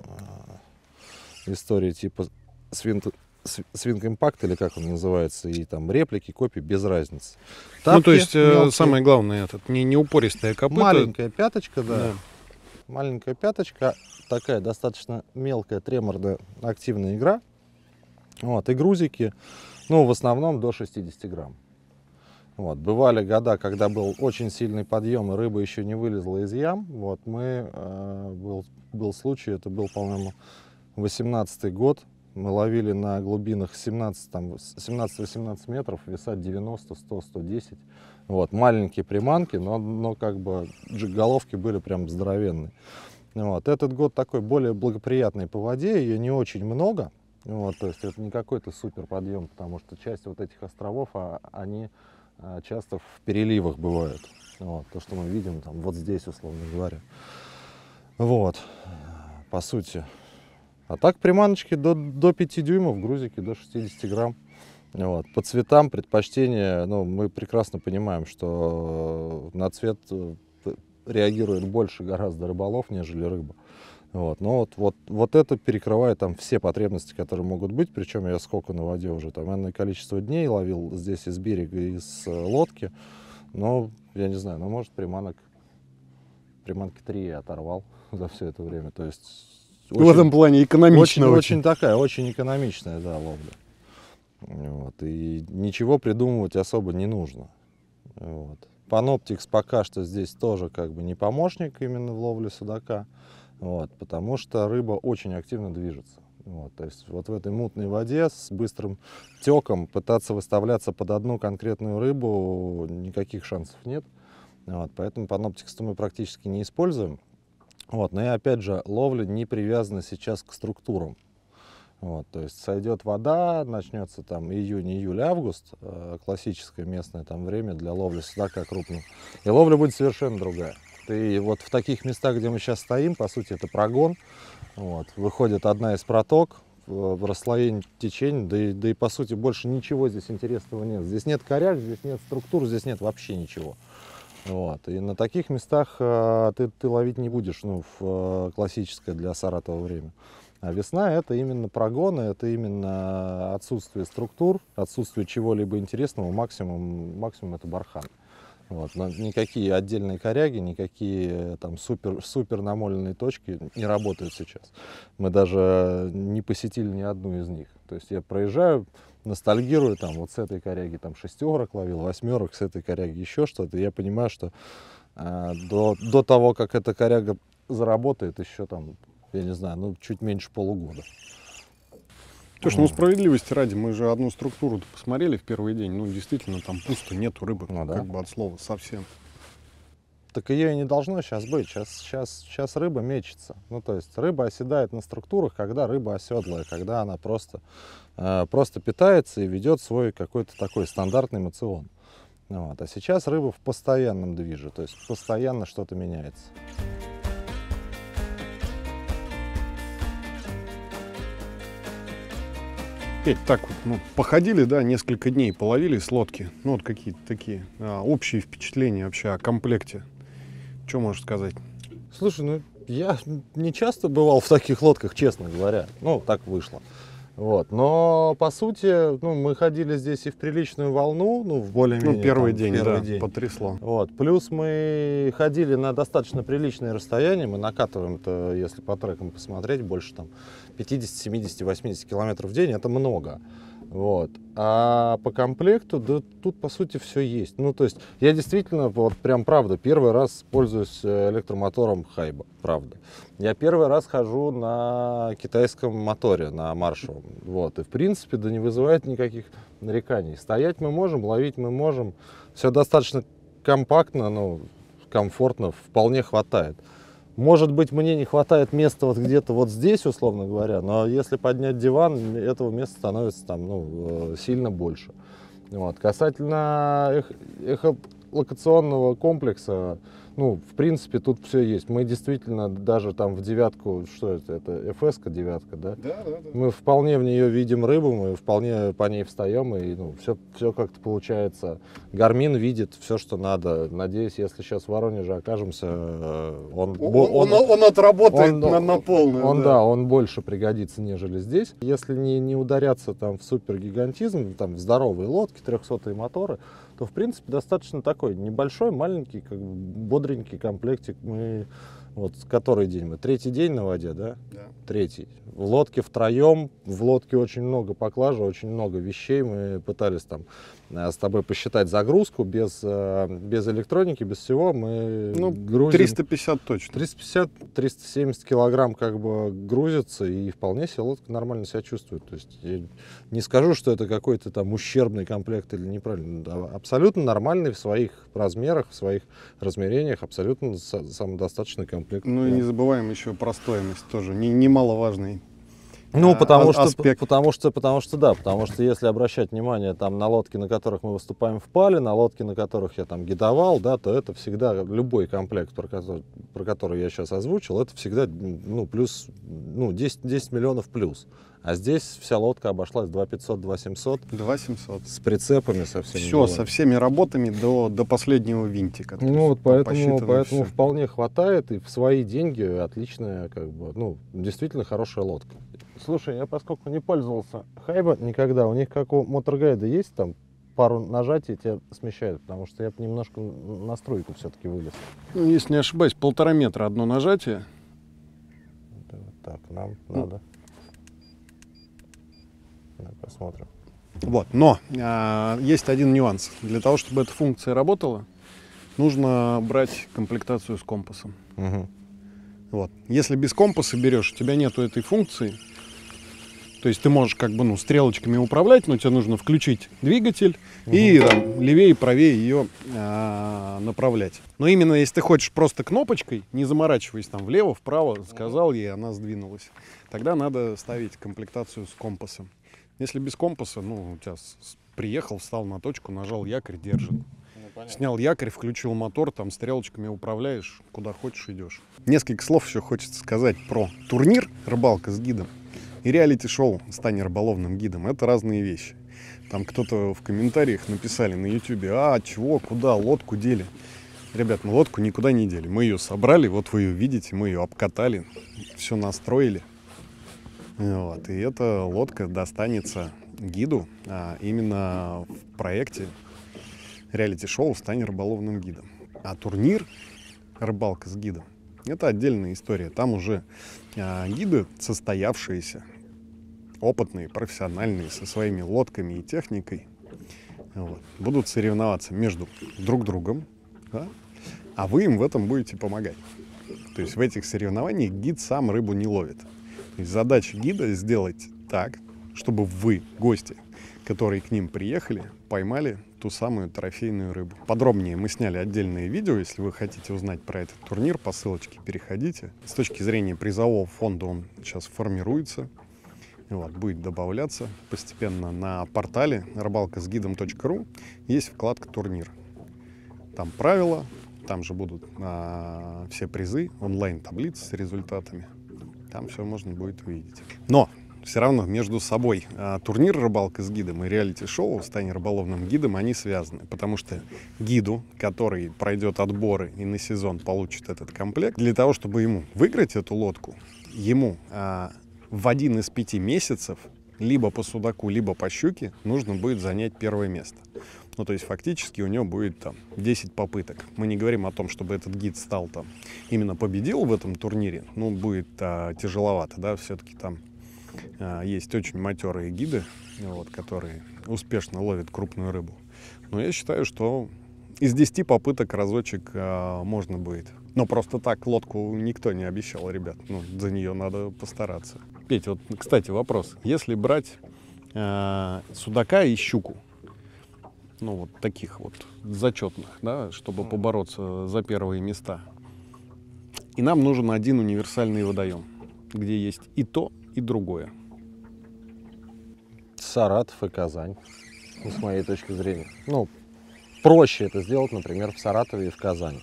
истории типа Swing Impact, или как он называется, и там реплики, копии, без разницы. Ну, то есть, мелкие. самое главное, этот не упористая копыта. Маленькая пяточка, да. Маленькая пяточка, такая достаточно мелкая, треморная, активная игра. Вот, и грузики, ну, в основном до 60 грамм. Вот, бывали года, когда был очень сильный подъем, и рыба еще не вылезла из ям. Вот, был случай, это был, по-моему, 18-й год. Мы ловили на глубинах 17-18 метров, веса 90, 100, 110. Вот, маленькие приманки, но как бы джиг-головки были прям здоровенные. Вот, этот год такой более благоприятный по воде, ее не очень много. Вот, то есть это не какой-то супер подъем, потому что часть вот этих островов, они часто в переливах бывают. Вот, то, что мы видим там вот здесь, условно говоря. Вот, по сути. А так приманочки до 5 дюймов, грузики до 60 грамм. Вот. По цветам предпочтение, ну, мы прекрасно понимаем, что на цвет реагирует больше гораздо рыболов, нежели рыба. Вот. Но вот это перекрывает там все потребности, которые могут быть. Причем я сколько на воде уже, там, энное количество дней ловил здесь из берега, из лодки. Но, я не знаю, ну, может, приманки 3 я оторвал за все это время. То есть в этом плане экономично очень такая, очень экономичная, да, ловля. Вот. И ничего придумывать особо не нужно. Вот. Panoptix пока что здесь тоже как бы не помощник именно в ловле судака, вот, потому что рыба очень активно движется. Вот. То есть вот в этой мутной воде с быстрым теком пытаться выставляться под одну конкретную рыбу никаких шансов нет. Вот. Поэтому Panoptix мы практически не используем. Вот, но и опять же, ловля не привязана сейчас к структурам. Вот, то есть сойдет вода, начнется там июнь, июль, август, классическое местное там время для ловли судака крупного. И ловля будет совершенно другая. И вот в таких местах, где мы сейчас стоим, по сути, это прогон. Вот, выходит одна из проток в расслоении течения, да и по сути больше ничего здесь интересного нет. Здесь нет коряк, здесь нет структур, здесь нет вообще ничего. Вот. И на таких местах ты ловить не будешь, ну, в классическое для Саратова время. А весна — это именно прогоны, это именно отсутствие структур, отсутствие чего-либо интересного, максимум это бархан. Вот. Но никакие отдельные коряги, никакие там супер намоленные точки не работают сейчас. Мы даже не посетили ни одну из них. То есть я проезжаю, ностальгирую, там вот с этой коряги там 6-орок ловил, 8-орок, с этой коряги еще что-то. Я понимаю, что до того, как эта коряга заработает, еще там, я не знаю, ну чуть меньше полугода. Слушай, ну справедливости ради, мы же одну структуру посмотрели в первый день, ну действительно там пусто, нету рыбы, Ну, да. как бы от слова совсем. Так ее и не должно сейчас быть. Сейчас рыба мечется. Ну, то есть рыба оседает на структурах, когда рыба оседлая, когда она просто питается и ведет свой какой-то такой стандартный мацион. Вот. А сейчас рыба в постоянном движе, то есть постоянно что-то меняется. Петь, так вот, ну, походили, да, несколько дней, половили с лодки. Ну, вот какие-то такие общие впечатления вообще о комплекте. Что можешь сказать? Слушай, ну я не часто бывал в таких лодках, честно говоря. Ну, так вышло. Вот. Но по сути, ну, мы ходили здесь и в приличную волну, ну, в более-менее. Ну, первый там, день, первый да, день. потрясло. Вот. Плюс мы ходили на достаточно приличное расстояние. Мы накатываем это, если по трекам посмотреть, больше там 50, 70, 80 километров в день. Это много. Вот. А по комплекту, да, тут по сути все есть. Ну, то есть я действительно, вот прям правда, первый раз пользуюсь электромотором Хайба, правда. Я первый раз хожу на китайском моторе, на маршевом. Вот. И в принципе, да, не вызывает никаких нареканий. Стоять мы можем, ловить мы можем. Все достаточно компактно, ну, комфортно, вполне хватает. Может быть, мне не хватает места вот где-то вот здесь, условно говоря, но если поднять диван, этого места становится там, ну, сильно больше. Вот. Касательно эхолокационного комплекса, ну, в принципе, тут все есть. Мы действительно даже там в девятку, что это FS-ка девятка, да? Да. Мы вполне в нее видим рыбу, мы вполне по ней встаем, и ну, все как-то получается. Гармин видит все, что надо. Надеюсь, если сейчас в Воронеже окажемся, Он отработает на полную. он больше пригодится, нежели здесь. Если не ударяться там в супергигантизм, там в здоровые лодки, 300-е моторы, то в принципе достаточно такой небольшой, маленький, как бы бодренький комплектик. Мы вот который день мы? Третий день на воде, да? Да. Третий. В лодке втроем, в лодке очень много поклажи, очень много вещей. Мы пытались там с тобой посчитать загрузку без электроники, без всего. Мы Ну, грузим 350 точно. 350-370 килограмм как бы грузится, и вполне себе лодка нормально себя чувствует. То есть я не скажу, что это какой-то там ущербный комплект или неправильный. Да, абсолютно нормальный в своих размерах, в своих размерениях, абсолютно самодостаточный комплект. Ну и Да. не забываем еще про стоимость тоже, немаловажный. Ну, потому аспект. что если обращать внимание там на лодки, на которых мы выступаем в Пале, на лодки, на которых я там гидовал, да, то это всегда любой комплект, про который я сейчас озвучил, это всегда, ну, плюс, ну, 10 миллионов плюс. А здесь вся лодка обошлась 2500, 2700 2700. с прицепами со всеми. Все, делами. со всеми работами до последнего винтика. Ну вот поэтому всё. вполне хватает, и в свои деньги отличная, как бы, ну, действительно хорошая лодка. Слушай, я поскольку не пользовался Хайба никогда, у них как у Моторгайда есть там пару нажатий тебя смещает, потому что я немножко на струйку все-таки вылез. Ну, если не ошибаюсь, 1,5 метра одно нажатие. Да, вот так, нам надо. Давай посмотрим. Вот, но есть один нюанс. Для того, чтобы эта функция работала, нужно брать комплектацию с компасом. Угу. Вот. Если без компаса берешь, у тебя нету этой функции, То есть ты можешь как бы, ну, стрелочками управлять, но тебе нужно включить двигатель и там левее и правее ее направлять. Но именно если ты хочешь просто кнопочкой, не заморачиваясь там влево, вправо, сказал ей, она сдвинулась, тогда надо ставить комплектацию с компасом. Если без компаса, ну, у тебя приехал, встал на точку, нажал якорь, держит. Снял якорь, включил мотор, там стрелочками управляешь, куда хочешь идешь. Несколько слов еще хочется сказать про турнир «Рыбалка с гидом» и реалити-шоу «Стань рыболовным гидом». Это разные вещи. Там кто-то в комментариях написали на ютубе: чего, куда, лодку дели. Ребят, мы лодку никуда не дели. Мы ее собрали, вот вы ее видите, мы ее обкатали, все настроили. Вот. И эта лодка достанется гиду именно в проекте реалити-шоу «Стань рыболовным гидом». А турнир «Рыбалка с гидом» — это отдельная история. Там уже гиды состоявшиеся, опытные, профессиональные, со своими лодками и техникой, вот, будут соревноваться между друг другом, да? А вы им в этом будете помогать. То есть в этих соревнованиях гид сам рыбу не ловит. То есть задача гида — сделать так, чтобы вы, гости, которые к ним приехали, поймали ту самую трофейную рыбу. Подробнее мы сняли отдельное видео, если вы хотите узнать про этот турнир, по ссылочке переходите. С точки зрения призового фонда он сейчас формируется, вот, будет добавляться постепенно. На портале рыбалкасгидом.ру есть вкладка «Турнир». Там правила, там же будут все призы, онлайн-таблицы с результатами. Там все можно будет увидеть. Но все равно между собой турнир «Рыбалка с гидом» и реалити-шоу «Стань рыболовным гидом» они связаны. Потому что гиду, который пройдет отборы и на сезон получит этот комплект, для того, чтобы ему выиграть эту лодку, ему в 1 из 5 месяцев либо по судаку, либо по щуке нужно будет занять первое место. Ну, то есть фактически у него будет там 10 попыток. Мы не говорим о том, чтобы этот гид стал там, именно победил в этом турнире. Ну, будет тяжеловато, да, все-таки там есть очень матерые гиды, вот, которые успешно ловят крупную рыбу. Но я считаю, что из 10 попыток разочек можно будет. Но просто так лодку никто не обещал, ребят. Ну, за нее надо постараться. Петь, вот, кстати, вопрос. Если брать судака и щуку, ну, вот таких вот зачетных, да, чтобы побороться за первые места, и нам нужен один универсальный водоем, где есть и то, и другое. Саратов и Казань, ну, с моей точки зрения. Ну, проще это сделать, например, в Саратове и в Казани.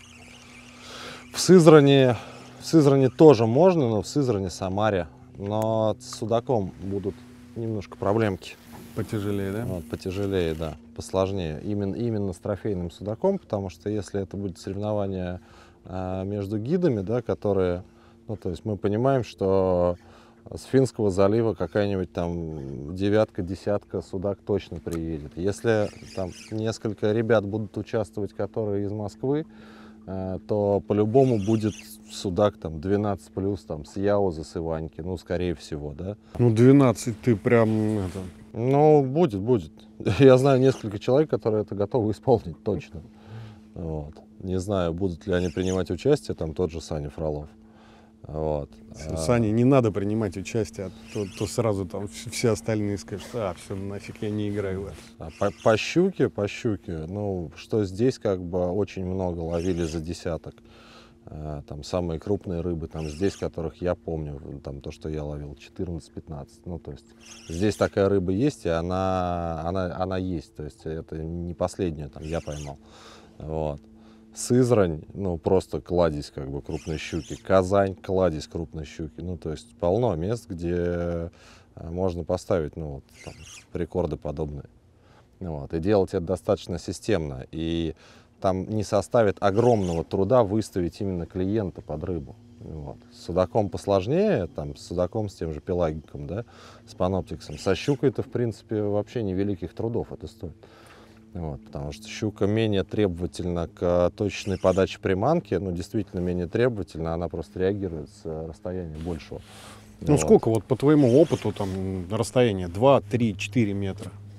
В Сызрани тоже можно, но в Сызрани, Самаре. Но с судаком будут немножко проблемки. Потяжелее, да? Вот, потяжелее, да, посложнее. Именно с трофейным судаком, потому что если это будет соревнование между гидами, да, которые, ну, то есть мы понимаем, что с Финского залива какая-нибудь там девятка, десятка судак точно приедет. Если там несколько ребят будут участвовать, которые из Москвы, то по-любому будет судак там 12+, там с Яуза, с Иваньки, ну, скорее всего, да. Ну, 12 ты прям это... Ну, будет. Я знаю несколько человек, которые это готовы исполнить точно. Вот. Не знаю, будут ли они принимать участие, там тот же Саня Фролов. Вот. Сане не надо принимать участие, то сразу там все остальные скажут: все, нафиг, я не играю в это. По щуке, ну, что здесь как бы очень много ловили за десяток. Там самые крупные рыбы, там здесь, которых я помню, там то, что я ловил, 14-15. Ну, то есть здесь такая рыба есть, и она есть. То есть это не последнюю там я поймал. Вот. Сызрань, ну, просто кладезь как бы крупной щуки. Казань, кладезь крупной щуки. Ну, то есть полно мест, где можно поставить, ну, вот, там, рекорды подобные. Вот. И делать это достаточно системно. И там не составит огромного труда выставить именно клиента под рыбу. Вот. С судаком посложнее, там, с судаком, с тем же пелагиком, да, с паноптиксом. Со щукой-то, в принципе, вообще невеликих трудов это стоит. Вот, потому что щука менее требовательна к точечной подаче приманки, ну, действительно менее требовательна, она просто реагирует с расстояния большего. Ну, вот. Сколько вот по твоему опыту там расстояние? 2, 3, 4 метра?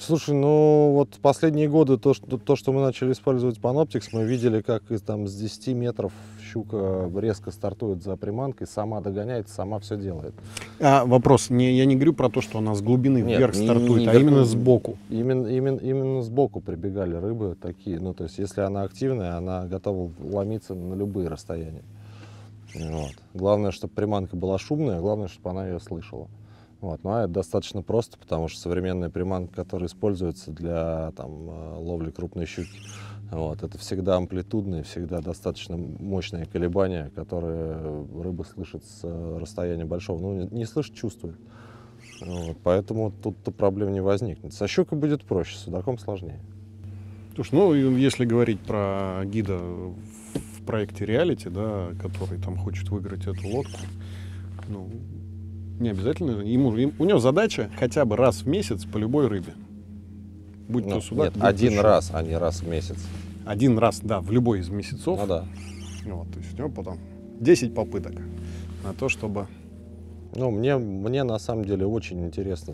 Слушай, ну вот последние годы то, что мы начали использовать Panoptix, мы видели, как там с 10 метров щука резко стартует за приманкой, сама догоняет, сама все делает. Вопрос, я не говорю про то, что она с глубины Нет, вверх не стартует, а вверх, именно сбоку. Именно сбоку прибегали рыбы такие. Ну, то есть, если она активная, она готова ломиться на любые расстояния. Вот. Главное, чтобы приманка была шумная, главное, чтобы она ее слышала. Вот. Ну, а это достаточно просто, потому что современная приманка, которая используется для ловли крупной щуки, вот, это всегда амплитудные, всегда достаточно мощные колебания, которые рыба слышит с расстояния большого. Ну, не слышит, чувствует. Вот. Поэтому тут проблем не возникнет. Со щукой будет проще, с судаком сложнее. Слушай, ну, если говорить про гида в проекте реалити, да, который там хочет выиграть эту лодку, ну, не обязательно. У него задача хотя бы раз в месяц по любой рыбе. Будь то судак, нет, один раз, а не раз в месяц. Один раз, да, в любой из месяцев. Ну да. Вот, то есть у него потом 10 попыток на то, чтобы... Ну, мне на самом деле очень интересно,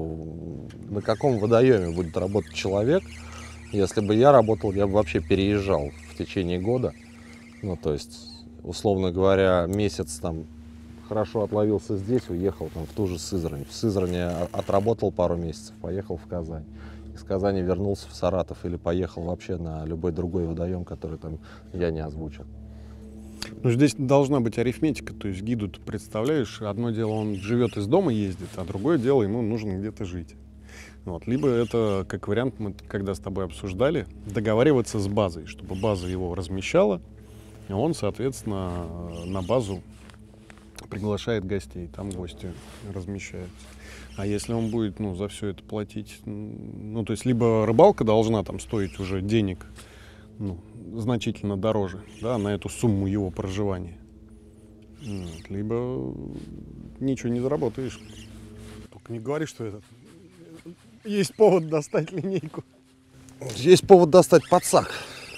на каком водоеме будет работать человек. Если бы я работал, я бы вообще переезжал в течение года. Ну, то есть, условно говоря, месяц там хорошо отловился здесь, уехал там в ту же Сызрань. В Сызрани отработал пару месяцев, поехал в Казань. Из Казани вернулся в Саратов или поехал вообще на любой другой водоем, который там я не озвучил. Ну, здесь должна быть арифметика, то есть гиду, ты представляешь, одно дело он живет из дома ездит, а другое дело ему нужно где-то жить. Вот. Либо это, как вариант, мы когда с тобой обсуждали, договариваться с базой, чтобы база его размещала, и он, соответственно, на базу приглашает гостей, там гости размещаются. А если он будет, ну, за все это платить, ну, то есть либо рыбалка должна там стоить уже денег, ну, значительно дороже, да, на эту сумму его проживания, вот, либо ничего не заработаешь. Только не говори, что это есть повод достать линейку. Есть повод достать подсак.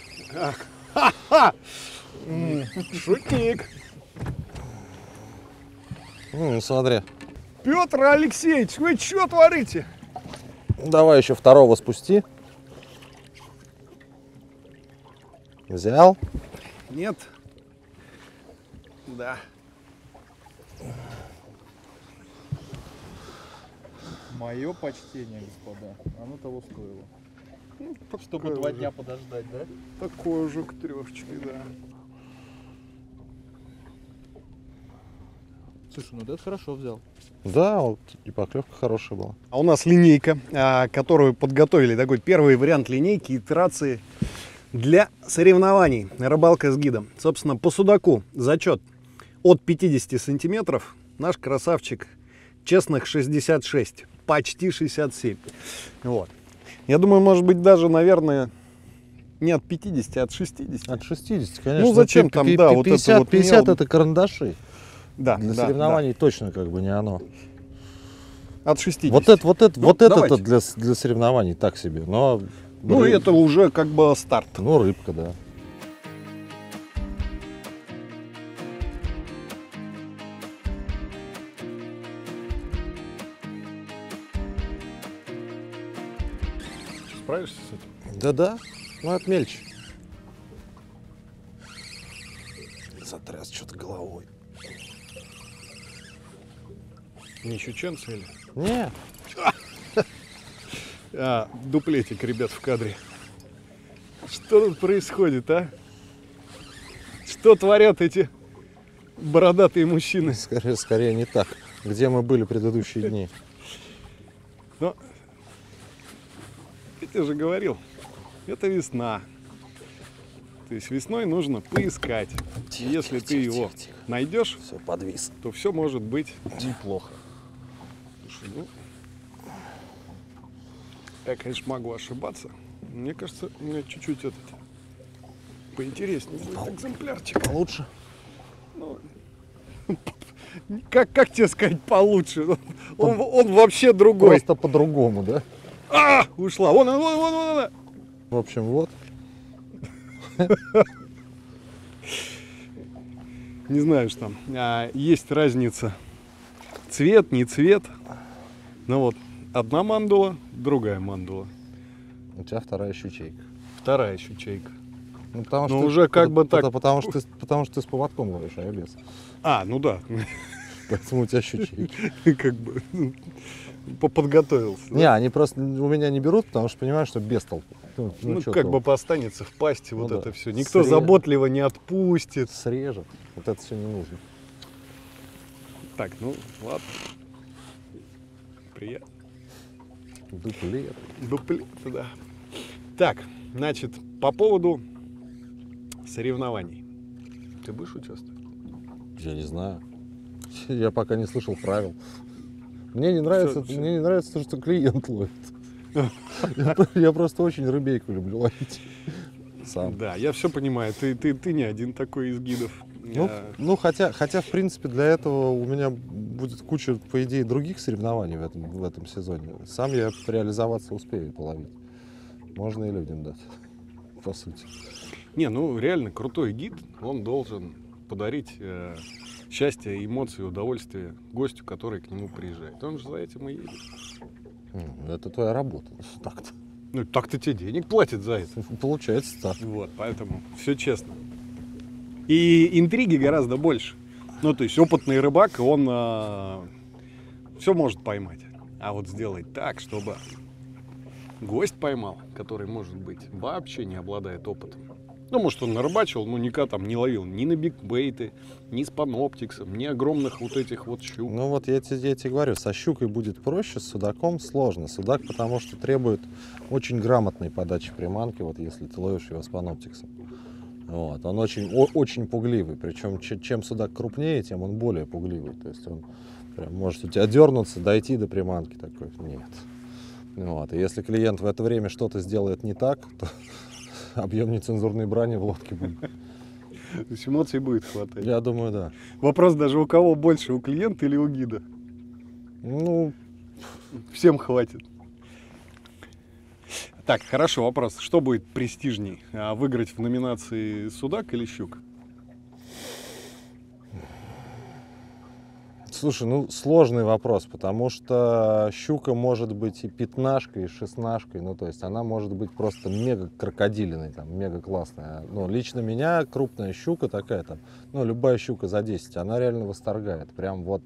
Шутник. Ну, смотри. Петр Алексеевич, вы что творите? Давай еще второго спусти. Взял? Нет. Да. Мое почтение, господа. Оно того стоило. Ну, Чтобы 2 дня подождать, да? Такой уже к 3, да. Слушай, ну ты это хорошо взял. Да, вот и поклевка хорошая была. А у нас линейка, которую подготовили, такой первый вариант линейки, итерации для соревнований. Рыбалка с гидом. Собственно, по судаку зачет от 50 сантиметров. Наш красавчик честных 66, почти 67. Вот. Я думаю, может быть, даже, наверное, не от 50, а от 60. От 60, конечно. Ну, зачем там, да, 50, вот это вот 50 мел. это карандаши. Да, Для да, соревнований точно как бы не оно. да. От 60. Вот это давайте. для соревнований так себе. Но Ну, и это уже как бы старт. ну, рыбка, да. Справишься с этим? Да-да, ну это мельче. Затряс что-то головой. Не чеченцы или? Не, Дуплетик, ребят, в кадре. Что тут происходит, а? Что творят эти бородатые мужчины? скорее не так. Где мы были предыдущие дни? Но я тебе же говорил, это весна. То есть весной нужно поискать. И если ты его найдешь, Все, подвис. то все может быть неплохо. Слушай, ну, я, конечно, могу ошибаться. Мне кажется, у меня чуть-чуть этот поинтереснее будет экземплярчик. Получше. Ну, как тебе сказать получше? Он вообще другой. Просто по-другому, да? Ушла. Вон она. В общем, вот. Не знаю, что там. Есть разница. Цвет, не цвет. Ну вот, одна мандула, другая мандула, У тебя вторая щучейка. вторая щучейка. Ну, потому Ну, уже как бы так. Потому что ты с поводком ловишь, а я без. А, ну да, Поэтому у тебя щучейки. как бы подготовился. Не, они просто у меня не берут, потому что понимают, что без толку. Ну, чё как толку? бы останется в пасти вот да. это все. Никто Срежет. заботливо не отпустит. Срежет. Вот это все не нужно. Так, ну ладно. Приятно. Дуплет. Дуплет, да. Так, значит, по поводу соревнований. Ты будешь участвовать? Я не знаю. Я пока не слышал правил. Мне не нравится, Всё. мне не нравится то, что клиент ловит. Я просто очень рыбейку люблю ловить. Сам. Да, я все понимаю. Ты не один такой из гидов. Ну, хотя, в принципе, для этого у меня будет куча, по идее, других соревнований в этом сезоне. Сам я реализоваться успею половить. Можно и людям дать, по сути. Не, ну реально крутой гид, он должен подарить счастье, эмоции, удовольствие гостю, который к нему приезжает. Он же за этим и едет. Это твоя работа. Так-то. Ну, так-то тебе денег платят за это. Получается так. Вот, поэтому все честно. И интриги гораздо больше. Ну, то есть опытный рыбак, он все может поймать. А вот сделать так, чтобы гость поймал, который, может быть, вообще не обладает опытом. Ну, может, он нарыбачил, но никогда там не ловил ни на бигбейты, ни с паноптиксом, ни огромных вот этих вот щук. Ну вот я тебе говорю, со щукой будет проще, с судаком сложно. Судак потому что требует очень грамотной подачи приманки, вот если ты ловишь его с паноптиксом. Вот. Он очень пугливый, причем чем судак крупнее, тем он более пугливый. То есть он прям может у тебя дернуться, дойти до приманки такой. Нет. Вот. И если клиент в это время что-то сделает не так, то объем нецензурной брани в лодке будет. То есть эмоций будет хватать. Я думаю, да. Вопрос даже у кого больше, у клиента или у гида? Ну, Всем хватит. Так, хорошо, вопрос. Что будет престижней? Выиграть в номинации судак или щук? слушай, ну сложный вопрос, потому что щука может быть и пятнашкой, и шестнашкой, ну то есть она может быть просто мега крокодилиной, там, мега классная. Но лично меня крупная щука такая там, ну любая щука за 10, она реально восторгает. Прям вот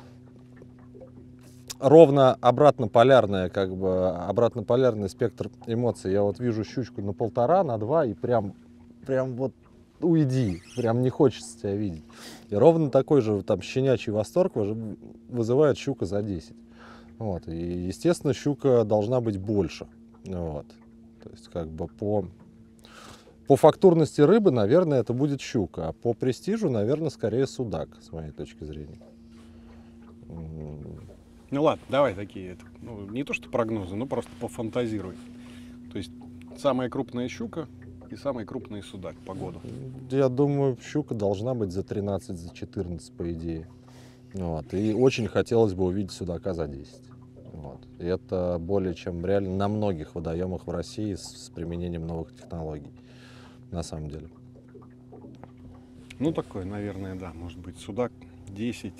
ровно обратно полярный спектр эмоций. Я вот вижу щучку на 1,5, на 2 и прям вот уйди, прям не хочется тебя видеть. И ровно такой же там щенячий восторг вызывает щука за 10. Вот. И, естественно, щука должна быть больше. Вот. То есть, как бы по фактурности рыбы, наверное, это будет щука, а по престижу, наверное, скорее судак, с моей точки зрения. Ну ладно, давай такие, ну, не то что прогнозы, но просто пофантазируй. То есть самая крупная щука и самый крупный судак по году. Я думаю, щука должна быть за 13, за 14, по идее. Вот. И очень хотелось бы увидеть судака за 10. Вот. И это более чем реально на многих водоемах в России с применением новых технологий. На самом деле. Ну такой, наверное, да, может быть, судак 10.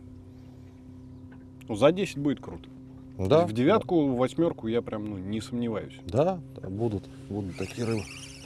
Ну, за 10 будет круто. Да, В девятку, в восьмерку я прям не сомневаюсь. да, будут такие рыбы.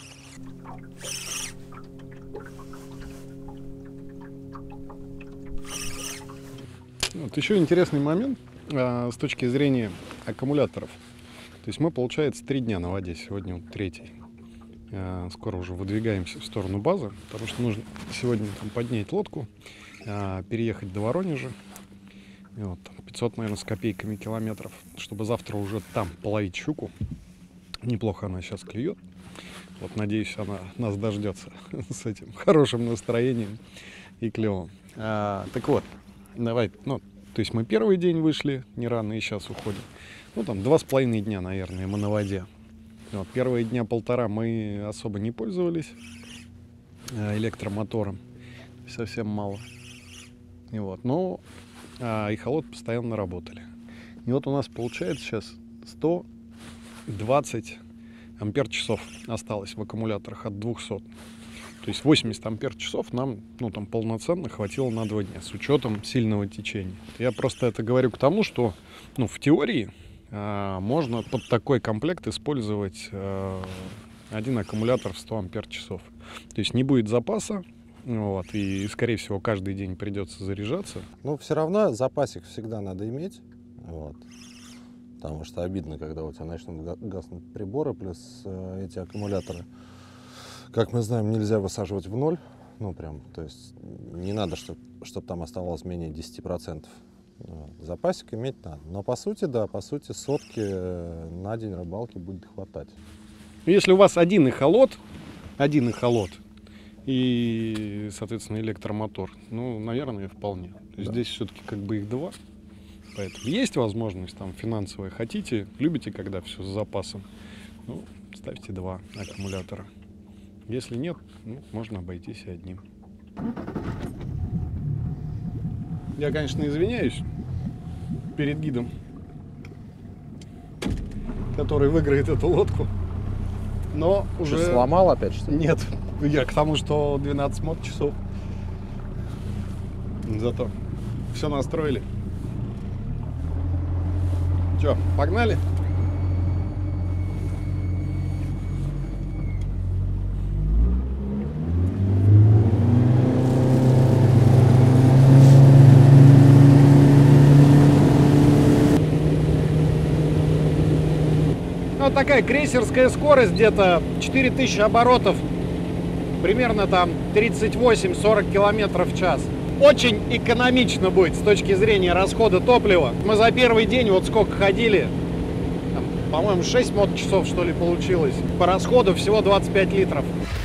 Вот еще интересный момент с точки зрения аккумуляторов. То есть мы, получается, 3 дня на воде, сегодня вот 3-й. Скоро уже выдвигаемся в сторону базы, потому что нужно сегодня там поднять лодку, переехать до Воронежа. И вот, 500, наверное, с копейками километров, чтобы завтра уже там половить щуку. Неплохо она сейчас клюет. Вот, надеюсь, она нас дождется с этим хорошим настроением и клевом. Так вот, давай, то есть мы первый день вышли не рано и сейчас уходим. Ну, там 2,5 дня, наверное, мы на воде. Вот, первые дня 1,5 мы особо не пользовались электромотором. Совсем мало. И вот, но эхолот постоянно работали. И вот у нас получается сейчас 120 ампер-часов осталось в аккумуляторах от 200. То есть 80 ампер-часов нам там полноценно хватило на 2 дня с учетом сильного течения. Я просто это говорю к тому, что в теории можно под такой комплект использовать один аккумулятор в 100 ампер-часов. То есть не будет запаса, вот, и, скорее всего, каждый день придется заряжаться. Ну, все равно запасик всегда надо иметь, вот. Потому что обидно, когда у тебя начнут гаснуть приборы, плюс эти аккумуляторы, как мы знаем, нельзя высаживать в ноль. Ну, прям, то есть не надо, чтобы там оставалось менее 10%. Запасик иметь надо. Но по сути, да, по сути, сотки на день рыбалки будет хватать. Если у вас один эхолот и, соответственно, электромотор, ну, наверное, вполне. Да. Здесь все-таки как бы их два. Поэтому есть возможность там финансовая. Хотите, любите, когда все с запасом, ну, ставьте два аккумулятора. Если нет, ну, можно обойтись и одним. Я, конечно, извиняюсь перед гидом, который выиграет эту лодку, но уже... Что, сломал опять, что ли? Нет, я к тому, что 12 мот-часов. Зато все настроили. Че, погнали? Вот такая крейсерская скорость, где-то 4000 оборотов, примерно там 38-40 километров в час. Очень экономично будет с точки зрения расхода топлива. Мы за первый день вот сколько ходили, по-моему, 6 мот-часов, что ли, получилось. По расходу всего 25 литров.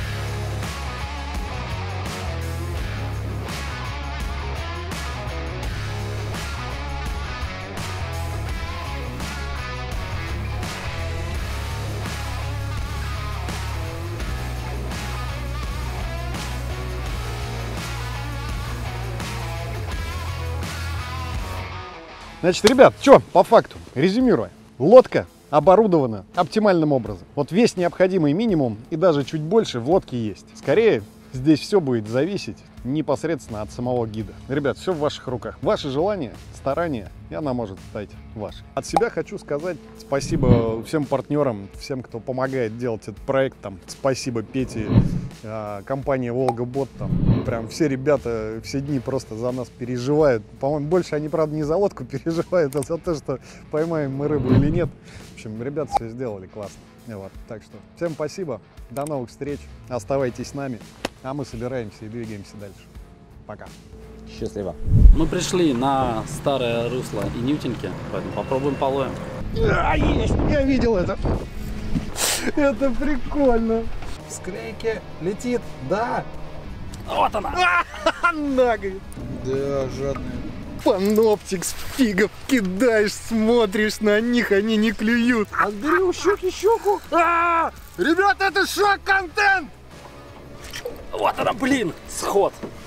Значит, ребят, что по факту, резюмируя, лодка оборудована оптимальным образом. Вот весь необходимый минимум и даже чуть больше в лодке есть. Скорее, здесь все будет зависеть непосредственно от самого гида. Ребят, все в ваших руках. Ваши желания, старания, и она может стать вашей. От себя хочу сказать спасибо всем партнерам, всем, кто помогает делать этот проект. Там, спасибо Пете, компания Волга-Бот. Там, прям все ребята все дни просто за нас переживают. По-моему, больше они, правда, не за лодку переживают, а за то, что поймаем мы рыбу или нет. В общем, ребята все сделали классно. Вот. Так что всем спасибо, до новых встреч, оставайтесь с нами, а мы собираемся и двигаемся дальше. Пока. Счастливо. Мы пришли на старое русло Инютинки, поэтому попробуем половим. Есть! Я видел это! Это прикольно! В склейке летит, да! Вот она! На, говорит! Да, жадные. Паноптикс, фигов кидаешь, смотришь на них, они не клюют. Андрей, у щуки щуку! Ребята, это шок-контент! Вот она, блин! Сход!